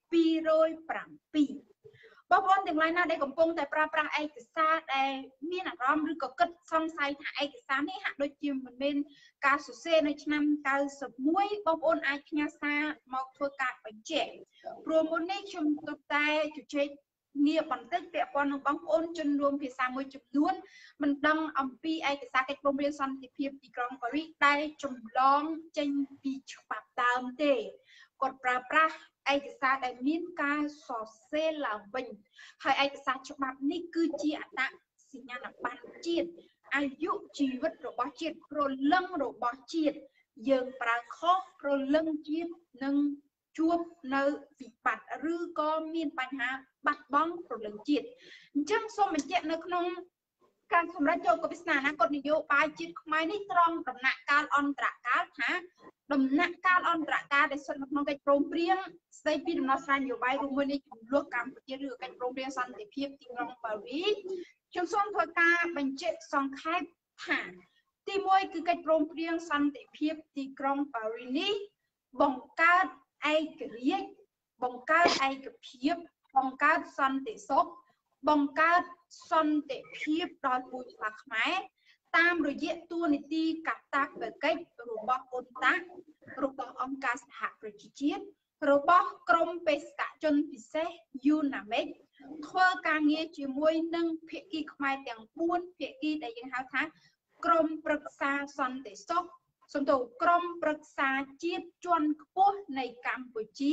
207បងប្អូនទាំងឡាយណាដែលកំពុងតែប្រើប្រាស់ឯកសារដែលមានអារម្មណ៍ឬក៏គិតសង្ស័យថាឯកសារនេះហាក់ដូចជាមិនមែនការសរសេរនៅឆ្នាំ91បងប្អូនអាចផ្ញើសារមកធ្វើការបញ្ជាក់ព្រោះមុននេះខ្ញុំទើបតែជជែកងារបន្តិចពាក់ព័ន្ធនឹងបងប្អូនជនរួមភាសាមួយចំនួនមិនដឹងអំពីឯកសារកិច្ចព្រមព្រៀងសន្តិភាពទីក្រុងប៉ារីសដែលចម្លងចេញពីច្បាប់ដើមទេគាត់ប្រើប្រាស់ឯកសារដែលមានការសរសេរឡើងវិញហើយឯកសារច្បាប់នេះគឺជាអត្តសញ្ញាណប័ណ្ណជាតិអាយុជីវិតរបស់ជាតិព្រលឹងរបស់ជាតិយើងប្រើខុសព្រលឹងជាតិនឹងជួបនៅវិបត្តិឬក៏មានបញ្ហាបាត់បង់ព្រលឹងជាតិអញ្ចឹងសូមបញ្ជាក់នៅក្នុងការសម្រេចជោគវាសនាអនាគតនយោបាយជាតិខ្មែរនេះត្រង់ដំណាក់កាលអន្តរកាលថាដំណាក់កាលអន្តរកាលដែលស្ថិតនៅក្នុងកិច្ចព្រមព្រៀងស្តីពីដំណោះស្រាយនយោបាយរួមមួយនេះចំនួនកម្ពុជាឬកិច្ចព្រមព្រៀងសន្តិភាពទីក្រុងប៉ារីសខ្ញុំសូមធ្វើការបញ្ជាក់សង្ខេបថាទី1គឺកិច្ចព្រមព្រៀងសន្តិភាពទីក្រុងប៉ារីសនេះបង្កើតឯករាជ្យបង្កើតឯកភាពបង្កើតសន្តិសុខបង្កើតសន្តិភាពដល់ពូជសាសន៍ខ្មែរតាមរយៈតួនាទីកាតព្វកិច្ចរបស់អ៊ុនតាក់របស់អង្គការសហប្រជាជាតិរបស់ក្រមបេសកជនពិសេសយូណាមិកធ្វើការងារជាមួយនឹងភាគីខ្មែរទាំង4ភាគីដែលយើងហៅថាក្រមប្រឹក្សាសន្តិសុខសំដៅក្រមប្រឹក្សាជាតិជាន់ខ្ពស់នៃកម្ពុជា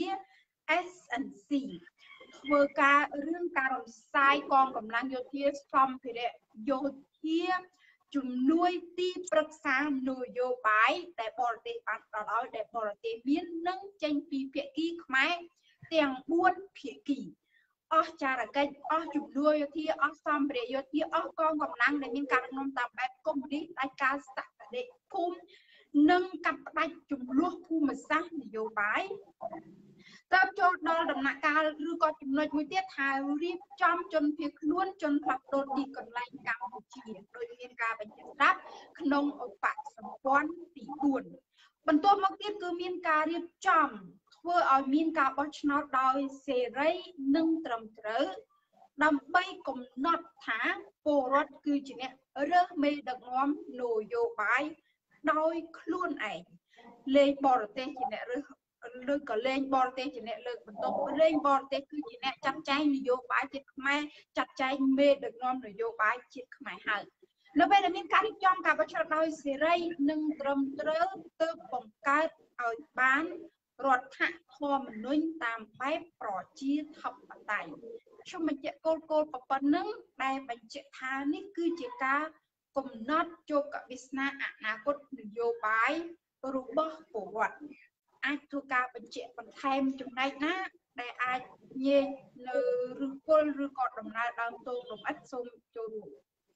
SNC ធ្វើការរឿងការរំសាយកងកម្លាំងយោធាសម្ភារៈយោធាជំនួយទីប្រឹក្សានយោបាយដែលបរទេសបានផ្ដល់ឲ្យដែលបរទេសមាននឹងចេញពីភាគីខ្មែរទាំង4ភាគីអស់ចារកិច្ចអស់ជំនួយយោធាអស់សម្ភារៈយោធាអស់កងកម្លាំងដែលមានការដឹកនាំតាមបែបកុម្មុយនីសផ្ដាច់ការស្ថិតិភូមិនិងកាត់ផ្ដាច់ចំនួនភូមិសាស្ត្រនយោបាយតើចូលដល់ដំណាក់កាលឬក៏ចំណុចមួយទៀតថារៀបចំជនភៀសខ្លួនជនផ្លាស់ប្ដូរទីកន្លែងកម្ពុជាដោយមានការបញ្ជាក់ស្រាប់ក្នុងឧបសម្ព័ន្ធទី4បន្ទាប់មកទៀតគឺមានមានការរៀបចំធ្វើឲ្យមានការបោះឆ្នោតដោយសេរីនិងត្រឹមត្រូវដើម្បីកំណត់ថាពលរដ្ឋគឺជាអ្នករើសមេដឹកនាំនយោបាយដោយខ្លួនឯងលេងបរទេសជាអ្នករើសឬក៏លេងបរទេសជាអ្នកលើកបន្ទុកលេងបរទេសគឺជាអ្នកចាត់ចែងនយោបាយជាតិខ្មែរចាត់ចែងមេដឹកនាំនយោបាយជាតិខ្មែរហើយនៅពេលដែលមានការរៀបចំការបោះឆ្នោតដោយសេរីនិងត្រឹមត្រូវទើបបង្កើតឲ្យបានរដ្ឋធម្មនុញ្ញតាមបែបប្រជាធិបតេយ្យខ្ញុំបញ្ជាក់គោលប៉ុណ្ណឹងដែលបញ្ជាក់ថានេះគឺជាការកំណត់ជោគវាសនាអនាគតនយោបាយរបស់ពលរដ្ឋអាចធ្វើការបញ្ជាក់បន្ថែមចំណែកណាដែលអាចងាយនៅឬគល់ឬក៏ដំណើរដើមតោងលំអិតសូមចូលរួម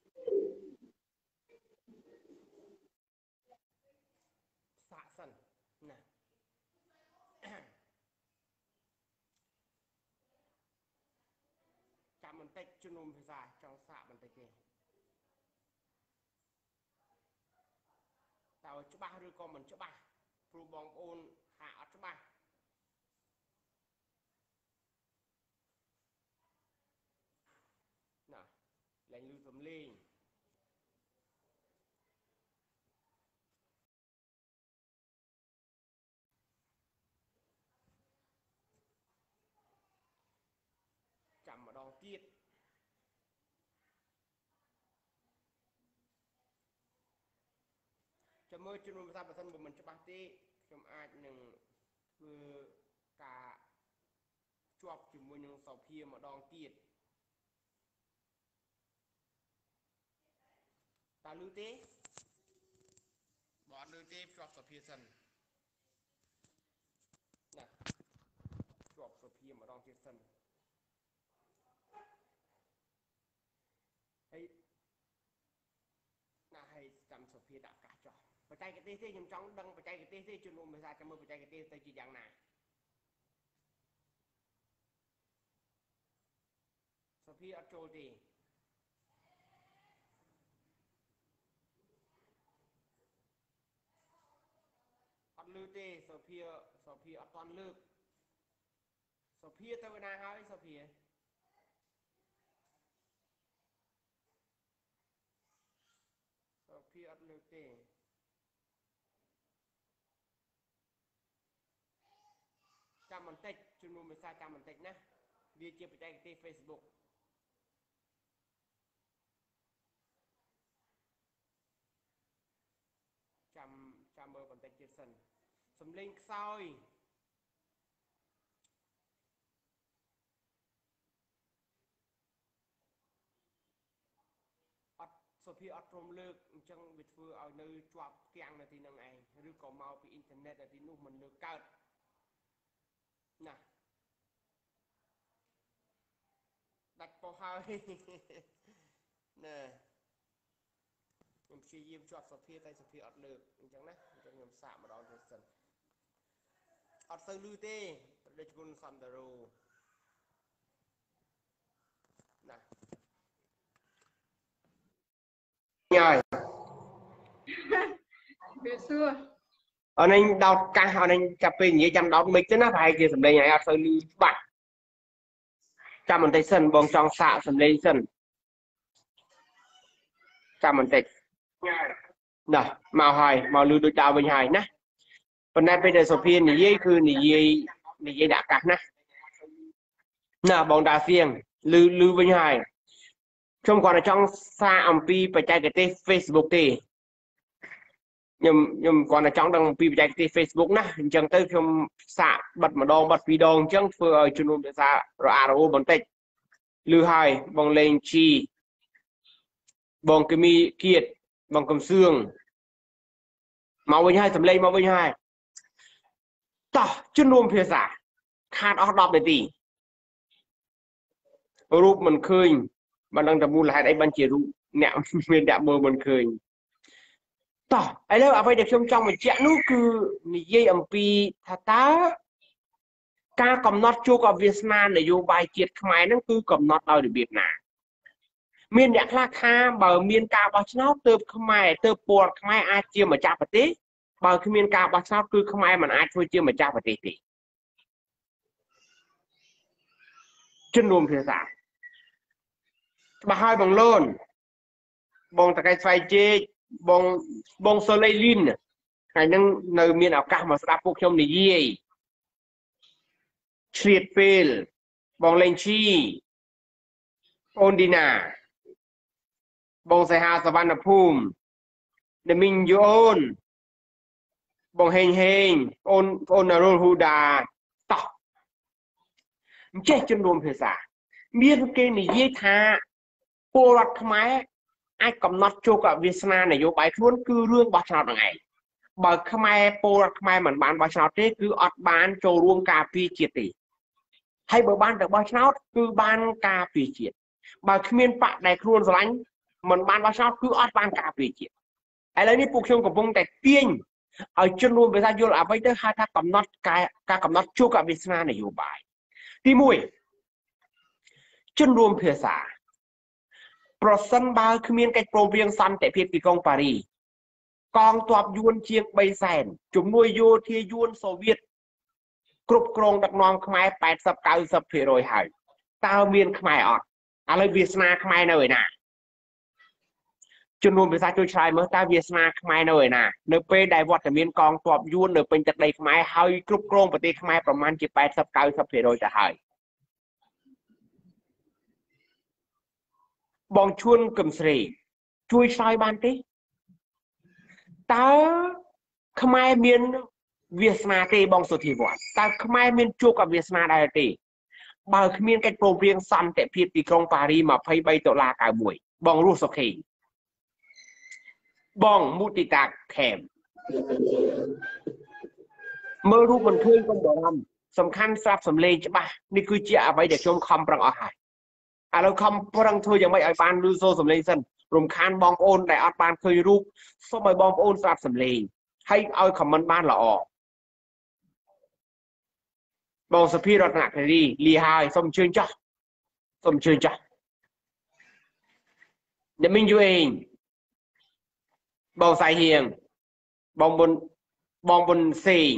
សាកសិនណាចាំបន្តិចជំនុំភាសាចង់សាកបន្តិចទេតើច្បាស់ឬក៏មិនច្បាស់ព្រោះបងប្អូនថាអត់ច្បាស់ណាឡើងលឺសំឡេងចាំម្ដងទៀតចាំមើលជំនុំភាសាបើសិនមិនច្បាស់ទេខ្ញុំអាចនឹងធ្វើការជាប់ជាមួយនឹងសភាម្ដងទៀតតើលឺទេបើអត់លឺទេជាប់សភាសិនណាជាប់សភាម្ដងទៀតសិនហើយណាឲ្យចាំសភាដាក់កាសចោះបច្ចេកទេសទេខ្ញុំចង់ដឹងបច្ចេកទេសទេជំនុំភាសាចាំមើលបច្ចេកទេសទៅជាយ៉ាងណាសភាអត់ចូលទេអត់លឺទេសភាអត់ទាន់លើកសភាទៅណាហើយសភាអត់លើកទេចាំបន្តិចជំនុំភាសាចាំបន្តិចណាវាជាបច្ចេកទេស Facebook ចាំមើលបន្តិចទៀតសិនសំឡេងខ្សោយអត់សភាអត់ព្រមលើកអញ្ចឹងវាធ្វើឲ្យនៅជាប់គាំងនៅទីនឹងឯងឬក៏មកពីអ៊ីនធឺណិតនៅទីនោះមិនលើកកើតណាដាច់ពោះហើយណែខ្ញុំព្យាយាមជាប់សភាតែសភាអត់លើកអញ្ចឹងណាអញ្ចឹងខ្ញុំសាកម្ដងទៀតសិនអត់ទៅលឺទេប្រតិជនសន្តារោណាញ៉ាយវាសួរអរនេះដោតកាសអរនេះចាប់ពេលនិយាយចាំដោតមិចទៅណាប្រហែលជាសម្លេងឲ្យអត់ទៅលឺច្បាស់ចាំបន្តិចសិនបងចង់សាកសម្លេងសិនចាំបន្តិចណាមកហើយមកលឺដូចដើមវិញហើយណាប៉ុន្តែពេលដែលសុភានិយាយគឺនិយាយដាក់កាសណាបងតាសៀងលឺវិញហើយខ្ញុំគាត់តែចង់សារអំពីបច្ចេកទេស Facebook ទេខ្ញុំគាត់តែចង់ដឹងអំពីបច្ចេកទេស Facebook ណាអញ្ចឹងទៅខ្ញុំសាកបិទម្ដងបិទពីរដងអញ្ចឹងធ្វើឲ្យជំនុំភាសារអារអូបន្តិចលឺហើយបងលេងជីបងគមីគៀតបងកំសឿងមកវិញហើយសម្លេងមកវិញហើយតោះជំនុំភាសាខាតអស់10នាទីរូបមិនឃើញមិនដឹងតែមូលហេតុអីបានជារូបអ្នកមានអ្នកមើលមិនឃើញតោះឥឡូវអ្វីដែលខ្ញុំចង់បញ្ជាក់នោះគឺនិយាយអំពីថាតើការកំណត់ជោគវាសនានយោបាយជាតិខ្មែរហ្នឹងគឺកំណត់ដោយរបៀបណាមានអ្នកខ្លះថាបើមានការបោះឆ្នោតទើបខ្មែរទើបពលរដ្ឋខ្មែរអាចជាម្ចាស់ប្រទេសបើគ្មានការបោះឆ្នោតគឺខ្មែរមិនអាចធ្វើជាម្ចាស់ប្រទេសទេជំនុំភាសាបើហើយបងលូនបងតកែស្វ័យជេកបងសូលីលីនថ្ងៃហ្នឹងនៅមានឱកាសមកស្ដាប់ពួកខ្ញុំនិយាយឆ្លៀតពេលបងលេងឈីអូនឌីណាបងសេហាសវណ្ណភូមិដែលមីងយូនបងហេងអូនរុលហ៊ូដាតោះអញ្ចេះជំនុំភាសាមានគេនិយាយថាពលរដ្ឋខ្មែរអាចកំណត់ជោគវាសនានយោបាយខ្លួនគឺរឿងបោះឆ្នោតហ្នឹងឯងបើខ្មែរពលរដ្ឋខ្មែរមិនបានបោះឆ្នោតទេគឺអត់បានចូលរួមការពារជាតិទេហើយបើបានទៅបោះឆ្នោតគឺបានការពារជាតិបើគ្មានបកដែលខ្លួនស្រឡាញ់មិនបានបោះឆ្នោតគឺអត់បានការពារជាតិឥឡូវនេះពួកខ្ញុំកំពុងតែទាញឲ្យជនរួមភាសាយល់អ្វីទៅហៅថាកំណត់ការកំណត់ជោគវាសនានយោបាយទី1ជនរួមភាសាប្រសិនបើគ្មានកិច្ចព្រមព្រៀងសន្តិភាពទីក្រុងប៉ារីកងទ័ពយួនជាង3សែនជំនួយយោធាយួនសូវៀតគ្រប់គ្រងដឹកនាំខ្មែរ80-90% ហើយតើមានខ្មែរអត់ឥឡូវវាសនាខ្មែរនៅឯណាជំនុំភាសាជួយឆ្លើយមើលតើវាសនាខ្មែរនៅឯណានៅពេលដែលវត្តមានកងទ័ពយួននៅពេញទឹកដីខ្មែរហើយគ្រប់គ្រងប្រទេសខ្មែរប្រមាណជា80-90% ទៅហើយបងឈួនកឹមស្រីជួយឆ្លើយបានទេតើខ្មែរមានវាសនាទេបងសុធីវត្តតើខ្មែរមានជោគវាសនាដែរទេបើគ្មានកិច្ចព្រមព្រៀងសន្តិភាពទីក្រុងប៉ារី23តុលា91បងរស់សុខេបងមូទីតាខេមមើលរូបមិនឃើញកុំបារម្ភសំខាន់ស្រាប់សម្លេងច្បាស់នេះគឺជាអ្វីដែលខ្ញុំខំប្រឹងអស់ហើយឥឡូវខំប្រឹងធ្វើយ៉ាងម៉េចឲ្យបានឮសូរសម្លេងសិនរំខានបងប្អូនដែលអត់បានឃើញរូបសូមឲ្យបងប្អូនស្ដាប់សម្លេងហើយឲ្យខមមិនបានល្អបងសុភីរតនគិរីលីហើយសូមអញ្ជើញចាស់អ្នកមីងយូអេងបងសៃហៀងបងប៊ុនសេង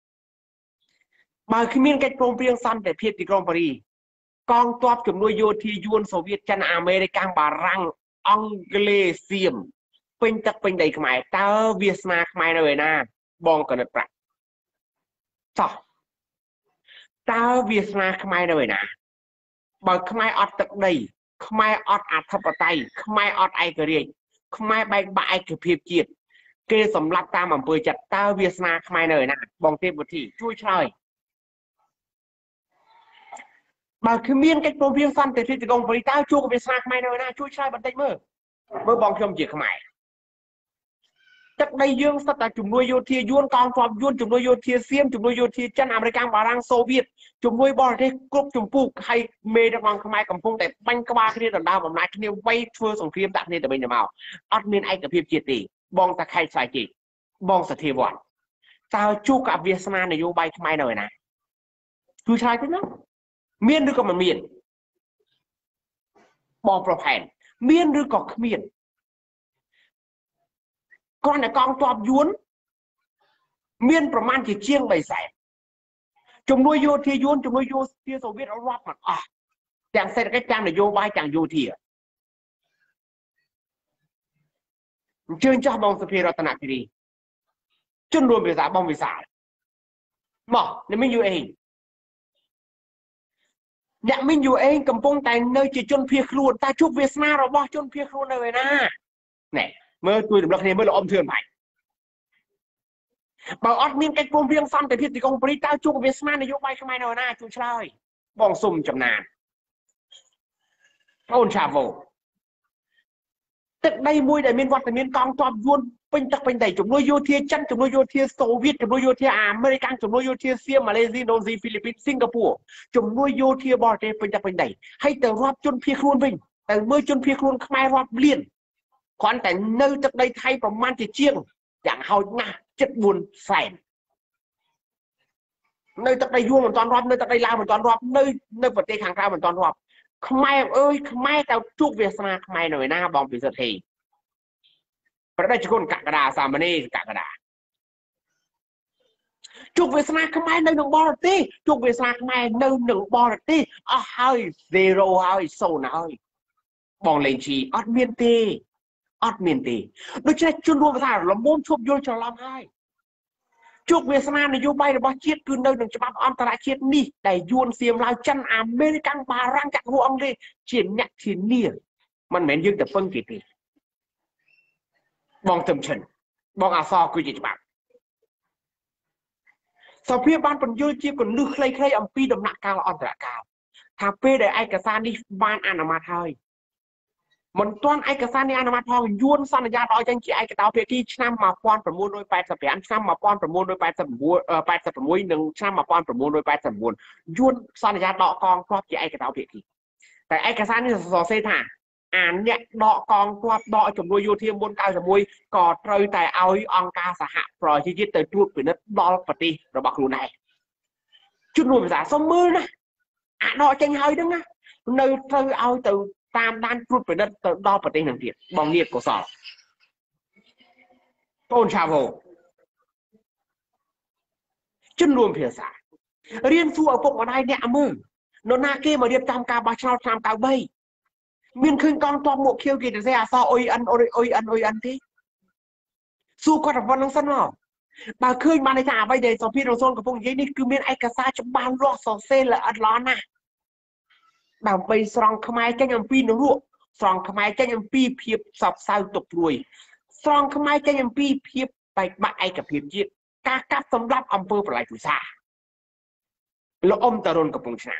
បើគ្មានកិច្ចព្រមព្រៀងសន្តិភាពទីក្រុងប៉ារីកងទ័ពជំនួយយោធាយួនសូវៀតចិនអាមេរិកបារាំងអង់គ្លេសសៀមពេញទឹកពេញដីខ្មែរតើវាសនាខ្មែរនៅឯណាបងកណិតប្រាក់ចោះតើវាសនាខ្មែរនៅឯណាបើខ្មែរអត់ទឹកដីខ្មែរអត់អធិបតេយ្យខ្មែរអត់ឯករាជ្យខ្មែរបែកបាក់ឯកភាពជាតិគេសម្លាប់តាមអំពើចិត្តតើវាសនាខ្មែរនៅឯណាបងទេពវិធីជួយឆ្លើយបើគ្មានកិច្ចព្រមព្រៀងសន្តិភាពទីក្រុងប៉ារីតើជួបវាសនាខ្មែរនៅឯណាជួយឆ្លើយបន្តិចមើលបងខ្ញុំជាខ្មែរទឹកដីយើងស្ថិតតែជំនួយយោធាយួនកងទ័ពយួនជំនួយយោធាសៀមជំនួយយោធាចិនអាមេរិកបារាំងសូវៀតជំនួយបរទេសគ្រប់ចម្ពោះហើយមេដឹកនាំខ្មែរកំពុងតែបាញ់ក្បាលគ្នាដណ្ដើមអំណាចគ្នាវៃធ្វើសង្គ្រាមដាក់គ្នាទៅវិញទៅមកអត់មានឯកភាពជាតិទេបងតាខេតស្វាយជេកបងសធាវត្តតើជួបអវាសនានយោបាយខ្មែរនៅឯណាជួយឆ្លើយទៅណាមានឬក៏មិនមានបងប្រផែនមានឬក៏គ្មានគ្រាន់តែកងទ័ពយួនមានប្រមាណជាង3សែនជំនួយយោធាយួនជំនួយយោធាសូវៀតរាប់មិនអស់ទាំងសេដ្ឋកិច្ចទាំងនយោបាយទាំងយោធាអញ្ជើញចាស់បងសុភីរតនគិរីជនរួមភាសាបងវិសាលមកអ្នកមីងយូអេងអ្នកមីងយូអេងកំពុងតែនៅជាជនភៀសខ្លួនតែជួបវាសនារបស់ជនភៀសខ្លួននៅឯណាណែមើលជួយរំលឹកគ្នាមើលល្អមធឿនભાઈបើអត់មានកិច្ចព្រមព្រៀងសន្តិភាពទីក្រុងប៉ារីតើជួបវាសនានយោបាយខ្មែរនៅឯណាជួយឆ្លើយបងសុំចំណានអូនឆាវ៉ូទឹកដីមួយដែលមានវត្តមានកងទ័ពយួនពេញទឹកពេញដីជំនួយយោធាចិនជំនួយយោធាសូវៀតជំនួយយោធាអាមេរិកជំនួយយោធាសៀមម៉ាឡេស៊ីឥណ្ឌូនេស៊ីហ្វីលីពីនសិង្ហបុរីជំនួយយោធាបរទេសពេញទឹកពេញដីហើយទៅរាប់ជនភៀសខ្លួនវិញទៅមើលជនភៀសខ្លួនខ្មែររាប់លានគ្រាន់តែនៅទឹកដីថៃប្រមាណជាងយ៉ាងហោចណាស់74សែននៅទឹកដីយួនមិនទាន់រាប់នៅទឹកដីឡាវមិនទាន់រាប់នៅប្រទេសខាងក្រៅមិនទាន់រាប់ខ្មែរអើយខ្មែរទៅជួបវាសនាខ្មែរនៅឯណាបងពិសិដ្ឋហេប្រដេជគុណកក្កដាសាមណេរកក្កដាជោគវាសនាខ្មែរនៅក្នុងបរទេសជោគវាសនាខ្មែរនៅក្នុងបរទេសអស់ហើយ zero ហើយ0ហើយបងលេងជីអត់មានទេដូច្នេះជនរួមថាលំមុំឈប់យល់ច្រឡំហើយជោគវាសនានយោបាយរបស់ជាតិគឺនៅក្នុងច្បាប់អន្តរជាតិនេះដែលយួនសៀមឡាវចិនអាមេរិកបារាំងចក្រភពអង់គ្លេសជាអ្នកធានាមិនមែនយើងតែពឹងគេទេបងទឹមឈិនបងអសរគឺជាច្បាប់សភាបានពន្យល់ជាគន្លឹះខ្លីៗអំពីដំណាក់កាលអន្តរកាលថាពេលដែលឯកសារនេះបានអនុម័តហើយមិនទាន់ឯកសារនេះអនុម័តផងយួនសន្យាដល់ចេញជាឯកតោភាគីឆ្នាំ1985ឆ្នាំ1986និងឆ្នាំ1989យួនសន្យាដកកងទ័ពជាឯកតោភាគីតែឯកសារនេះសរសេរថាអាអ្នកដកកងទ័ពដកជំនួយយោធាមុន91ក៏ត្រូវតែឲ្យអង្គការសហប្រជាជាតិទៅត្រួតពិនិត្យដល់ប្រទេសរបស់ខ្លួនដែរជនរួមភាសាសុំមើលណាអាដកចេញហើយហ្នឹងណានៅត្រូវឲ្យទៅតាមដានត្រួតពិនិត្យទៅដល់ប្រទេសនឹងទៀតបងនាងកុសលបងឆាវោជនរួមភាសារៀនសួរឪពុកម្ដាយអ្នកមើលនរណាគេមករៀបចំការបោះឆ្នោតឆ្នាំ93មានឃើញកងទ័ពមកខៀវគេទៅសេអសអុយអិនទេសួរគាត់តែប៉ុណ្្នឹងសិនមកបើឃើញបានន័យថាអ្វីដែលសុភារសូនកំពុងនិយាយនេះគឺមានឯកសារច្បាស់លាស់សរសេរល្អិតល្អន់ណាស់ដើម្បីស្រង់ខ្មែរចេញអំពីនរកស្រង់ខ្មែរចេញអំពីភាពសោកសៅទុកព្រួយស្រង់ខ្មែរចេញអំពីភាពបែកបាក់ឯកភាពជាតិការកាប់សម្លាប់អំពើប្រល័យពូសាលោកអ៊ំតារុនកំពុងឆ្នាំ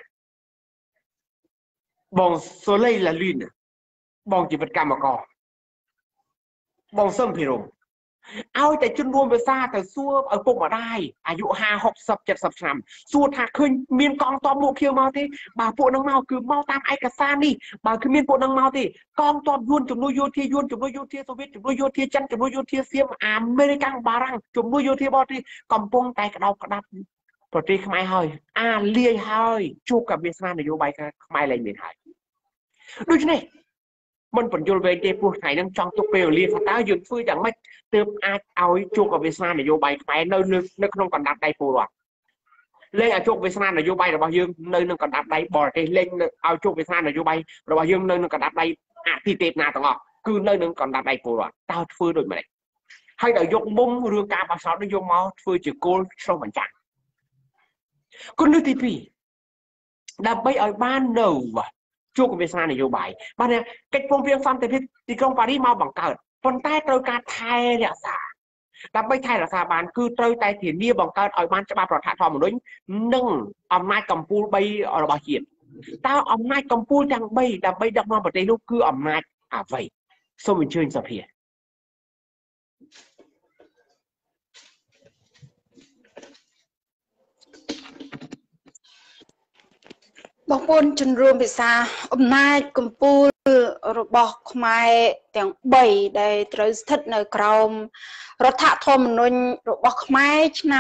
បងសូលីឡាលីនបងជីវិតកម្មករបងសឹមភិរមឲ្យតែជនរួមភាសាទៅសួរឪពុកម្ដាយអាយុ50 60 70ឆ្នាំសួរថាឃើញមានកងទ័ពមកខៀវមកទេបើពួកនឹងមកគឺមកតាមឯកសារនេះបើគ្មានពួកនឹងមកទេកងទ័ពយួនជំនួយយោធាសូវៀតជំនួយយោធាចិនជំនួយយោធាសៀមអាមេរិកបារាំងជំនួយយោធាបរទេសកំពុងតែក្តោបក្តាប់ប្រទេសខ្មែរហើយអាលាយហើយជួបกับវាសនានយោបាយខ្មែរលែងមានហើយដូច្នេះមិនបញ្យល់វែងទេព្រោះថ្ងៃហ្នឹងចង់ទុកពេលវេលាថាតើយើងធ្វើយ៉ាងម៉េចទើបអាចឲ្យជួបกับវាសនានយោបាយខ្មែរនៅក្នុងកណ្ដាប់ដៃពលរដ្ឋលែងឲ្យជួបវាសនានយោបាយរបស់យើងនៅក្នុងកណ្ដាប់ដៃបរទេសលែងឲ្យជួបវាសនានយោបាយរបស់យើងនៅក្នុងកណ្ដាប់ដៃអតិទេពណាទាំងអស់គឺនៅក្នុងកណ្ដាប់ដៃពលរដ្ឋតើធ្វើដូចម្តេចហើយដល់យកមុំរឿងការបោះឆ្នោតនេះយកមកធ្វើជាគោលឆ្លុះបញ្ចាំងគន្លឹះទី2ដើម្បីឲ្យបាននៅជួបกับវាសនានយោបាយបានកិច្ចព្រមព្រៀងសន្តិភាពទីក្រុងប៉ារីសមកបង្កើតប៉ុន្តែត្រូវការថែរក្សាដើម្បីថែរក្សាបានគឺត្រូវតែធានាបង្កើតឲ្យបានច្បាប់រដ្ឋធម្មនុញ្ញនិងអំណាចកម្ពុជា3របស់ជាតិតើអំណាចកម្ពុជាទាំង3ដើម្បីដឹកនាំប្រទេសនោះគឺអំណាចអ្វីសូមអញ្ជើញសភាបងប្អូនជនរួមភាសាអំណាចកម្ពុជារបស់ខ្មែរទាំង3ដែលត្រូវស្ថិតនៅក្រោមរដ្ឋធម្មនុញ្ញរបស់ខ្មែរឆ្នាំ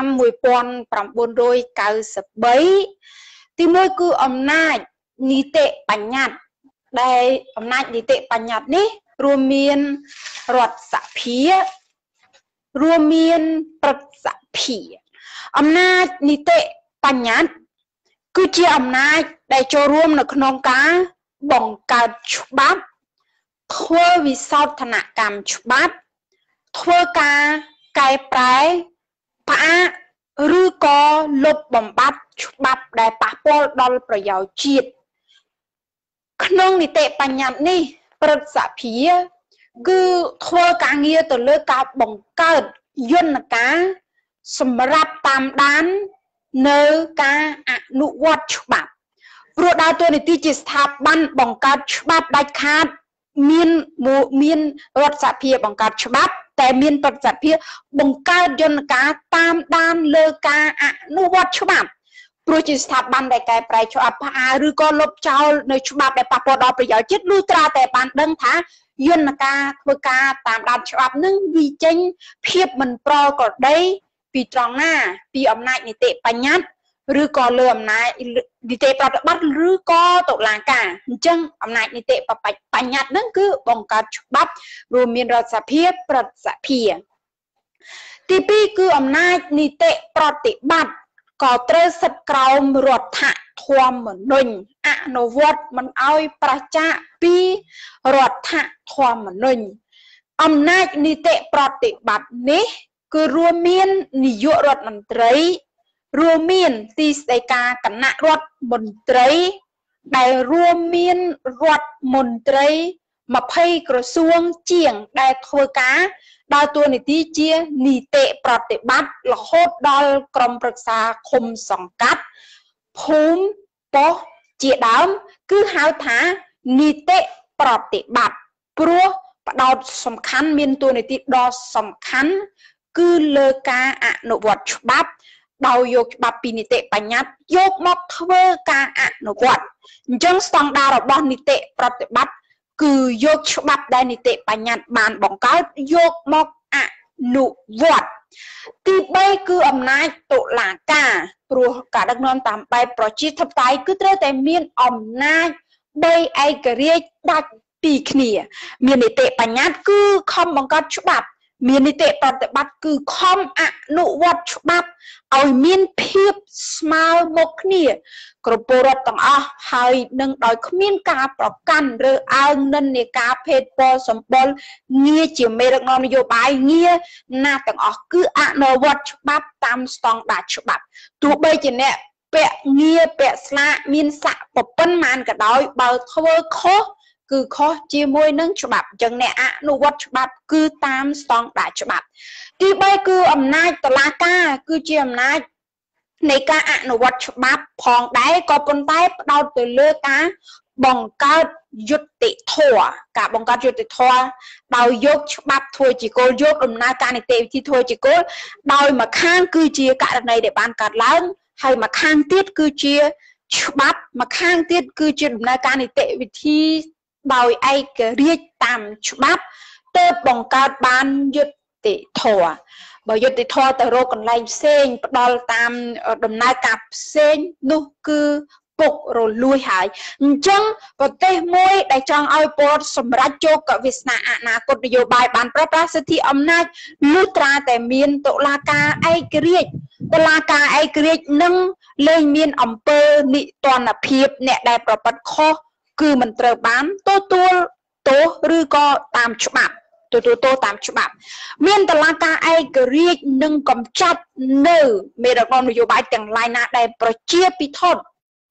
1993ទី1គឺអំណាចនីតិបញ្ញត្តិដែលអំណាចនីតិបញ្ញត្តិនេះរួមមានរដ្ឋសភារួមមានព្រឹទ្ធសភាអំណាចនីតិបញ្ញត្តិគឺជាអំណាចដែលចូលរួមនៅក្នុងការបង្កើតច្បាប់ធ្វើវិសោធនកម្មច្បាប់ធ្វើការកែប្រែផ្អាកឬក៏លុបបំបាត់ច្បាប់ដែលប៉ះពាល់ដល់ប្រយោជន៍ជាតិក្នុងនីតិបញ្ញត្តិនេះព្រឹទ្ធសភាគឺធ្វើការងារទៅលើការបង្កើតយន្តការសម្រាប់តាមដាននៅការអនុវត្តច្បាប់ព្រោះដើរតួនាទីជាស្ថាប័នបង្កើតច្បាប់ដាច់ខាតមានរដ្ឋសភាបង្កើតច្បាប់តែមានព្រឹទ្ធសភាបង្កើតយន្តការតាមដានលើការអនុវត្តច្បាប់ព្រោះជាស្ថាប័នដែលកែប្រែច្បាប់ផ្អាកឬក៏លុបចោលនៅច្បាប់ដែលប៉ះពាល់ដល់ប្រយោជន៍ជាតិលុះត្រាតែបានដឹងថាយន្តការធ្វើការតាមដានច្បាប់នឹងវិចេញភាពមិនប្រក្រតីពីត្រង់ណាពីអំណាចនីតិបញ្ញត្តិឬក៏លើអំណាចនីតិប្រតិបត្តិឬក៏តុលាការអញ្ចឹងអំណាចនីតិបញ្ញត្តិហ្នឹងគឺបង្កើតច្បាប់រួមមានរដ្ឋសភាព្រឹទ្ធសភាទីពីរគឺអំណាចនីតិប្រតិបត្តិក៏ត្រូវសិទ្ធិក្រោមរដ្ឋធម្មនុញ្ញអនុវត្តមិនឲ្យប្រឆាចពីរដ្ឋធម្មនុញ្ញអំណាចនីតិប្រតិបត្តិនេះគឺរួមមាននាយករដ្ឋមន្ត្រីរួមមានទីស្តីការគណៈរដ្ឋមន្ត្រីដែលរួមមានរដ្ឋមន្ត្រី20ក្រសួងជាងដែលធ្វើការដើរតួនាទីជានីតិប្រតិបត្តិរហូតដល់ក្រុមប្រឹក្សាឃុំសង្កាត់ភូមិប៉ុស្តិ៍ជាដើមគឺហៅថានីតិប្រតិបត្តិព្រោះផ្ដោតសំខាន់មានតួនាទីដ៏សំខាន់គឺលើការអនុវត្តច្បាប់ដោយយកច្បាប់ពីនីតិបញ្ញត្តិយកមកធ្វើការអនុវត្តអញ្ចឹងស្តង់ដាររបស់នីតិប្រតិបត្តិគឺយកច្បាប់ដែលនីតិបញ្ញត្តិបានបង្កើតយកមកអនុវត្តទី3គឺអំណាចតុលាការព្រោះការដឹកនាំតាមបែបប្រជាធិបតេយ្យគឺត្រូវតែមានអំណាច3ឯករាជ្យដាច់ពីគ្នាមាននីតិបញ្ញត្តិគឺខំបង្កើតច្បាប់មាននីតិប្រតិបត្តិគឺខំអនុវត្តច្បាប់ឲ្យមានភាពស្មើមុខគ្នាគ្រប់ពលរដ្ឋទាំងអស់ហើយនឹងដោយគ្មានការប្រកាន់ឬអើងនិន្នាការភេទពណ៌សម្បុរងារជាមេដឹកនាំនយោបាយងារណាទាំងអស់គឺអនុវត្តច្បាប់តាមស្តង់ដារច្បាប់ទោះបីជាអ្នកពាក់ងារពាក់ស្លាកមានស័ក្តិប៉ុណ្ណាក៏ដោយបើធ្វើខុសគឺខុសជាមួយនឹងច្បាប់អញ្ចឹងអ្នកអនុវត្តច្បាប់គឺតាមស្តង់ដារច្បាប់ទី3គឺអំណាចតុលាការគឺជាអំណាចនៃការអនុវត្តច្បាប់ផងដែរក៏ប៉ុន្តែផ្ដោតទៅលើការបង្កើតយុត្តិធម៌ការបង្កើតយុត្តិធម៌ដោយយកច្បាប់ធ្វើជាគោលយកដំណើរការនីតិវិធីធ្វើជាគោលដោយមួយខាងគឺជាករណីដែលបានកើតឡើងហើយមួយខាងទៀតគឺជាច្បាប់មួយខាងទៀតគឺជាដំណើរការនីតិវិធីដោយឯករាជ្យតាមច្បាប់ទើបបង្កើតបានយុត្តិធម៌បើយុត្តិធម៌ទៅរកកន្លែងផ្សេងផ្ដាល់តាមដំណើរការផ្សេងនោះគឺពុករលួយហើយអញ្ចឹងប្រទេសមួយដែលចង់ឲ្យពលរដ្ឋសម្រេចជោគវាសនាអនាគតនយោបាយបានប្រើប្រាស់សិទ្ធិអំណាចលុះត្រាតែមានតុលាការឯករាជ្យតុលាការឯករាជ្យនឹងលែងមានអំពើនិទានភាពអ្នកដែលប្រព្រឹត្តខុសគឺមិនត្រូវបានទទួលទោសឬក៏តាមច្បាប់ទទួលទោសតាមច្បាប់មានតុលាការឯករាជ្យនឹងកម្ចាត់នៅមេដឹកនាំនយោបាយទាំងឡាយណាដែលប្រជាពិធដ្ឋ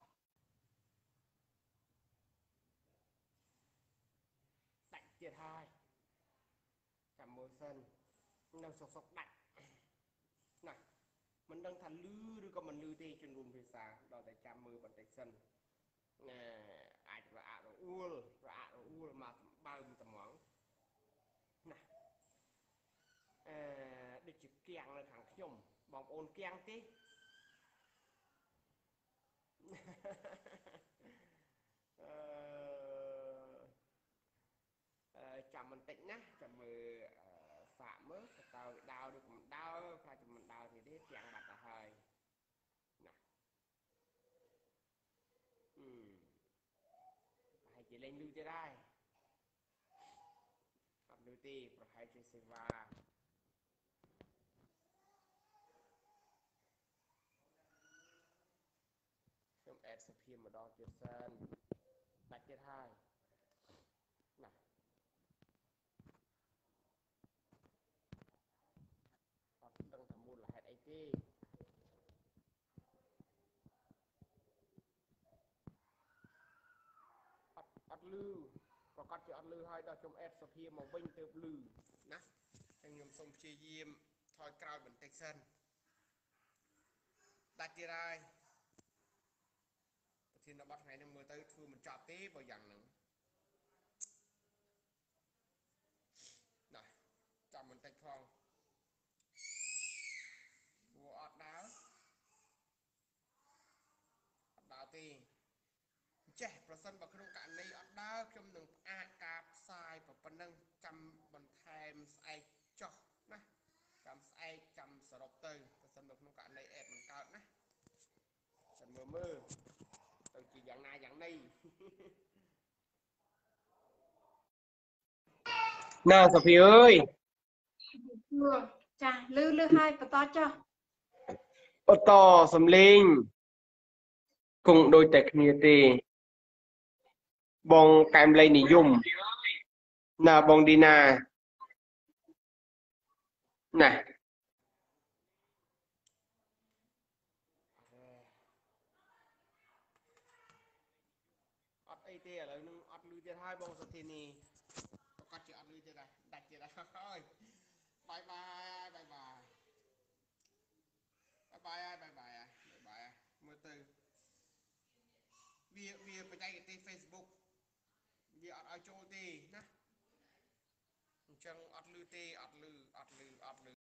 ដាច់ទៀតហើយចាំមើលសិននៅសុកដាច់ណាមិនដឹងថាលឺឬក៏មិនលឺទេជនរួមភាសាដល់តែចាំមើលបន្តិចសិនអាចរអាក់រអួលមកសម្បើមត្មងណាដូចជាគៀងនៅខាងខ្ញុំបងប្អូនគៀងទេចាំបន្តិចណាចាំមើលសាកមើលតើដើរឬមិនដើរខ្លាចមិនដើរទេគៀងបាត់ទៅហើយណាប្រហែលជាលេងលឺទៀតហើយអត់លឺទេប្រហែលជាសេវាខ្ញុំអេតសភាម្ដងទៀតសិនដាច់ទៀតហើយណាអត់ដឹងថាមូលហេតុអីទេអត់លឺប្រកាសជាអត់លឺហើយដល់ខ្ញុំអេតសភាមកវិញទើបលឺណាចឹងខ្ញុំសូមព្យាយាមថយក្រោយបន្តិចសិនដាច់ទៀតហើយប្រធានបទថ្ងៃនេះមើលទៅធ្វើមិនចប់ទេបើយ៉ាងហ្នឹងណាចាំបន្តិចផងព្រោះអត់ដើរទេចេះប្រសិនបើក្នុងករណីអត់ដើរខ្ញុំនឹងផ្អាកការផ្សាយប៉ុណ្ណឹងចាំបន្ថែមស្អែកចុះណាចាំស្អែកចាំសរុបទៅប្រសិនបើក្នុងករណីអេតមិនកើតណាចាំមើលទៅជាយ៉ាងណាយ៉ាងនេះណាសុភីអើយចាលឺហើយបន្តចុះអតសំលេងគង់ដូចតែគ្នាទេបងកែមលៃនិយមណាបងឌីណាណាអត់អីទេឥឡូវនឹងអត់លឺទៀតហើយបងសុធានីប្រកាសជាអត់លឺទៀតដែរដាច់ទៀតហើយបាយបាយបាយបាយបាយបាយបាយបាយមើលទៅវាបច្ចេកទេស Facebook វាអត់ឲ្យចូលទេណាអញ្ចឹងអត់លឺទេអត់លឺ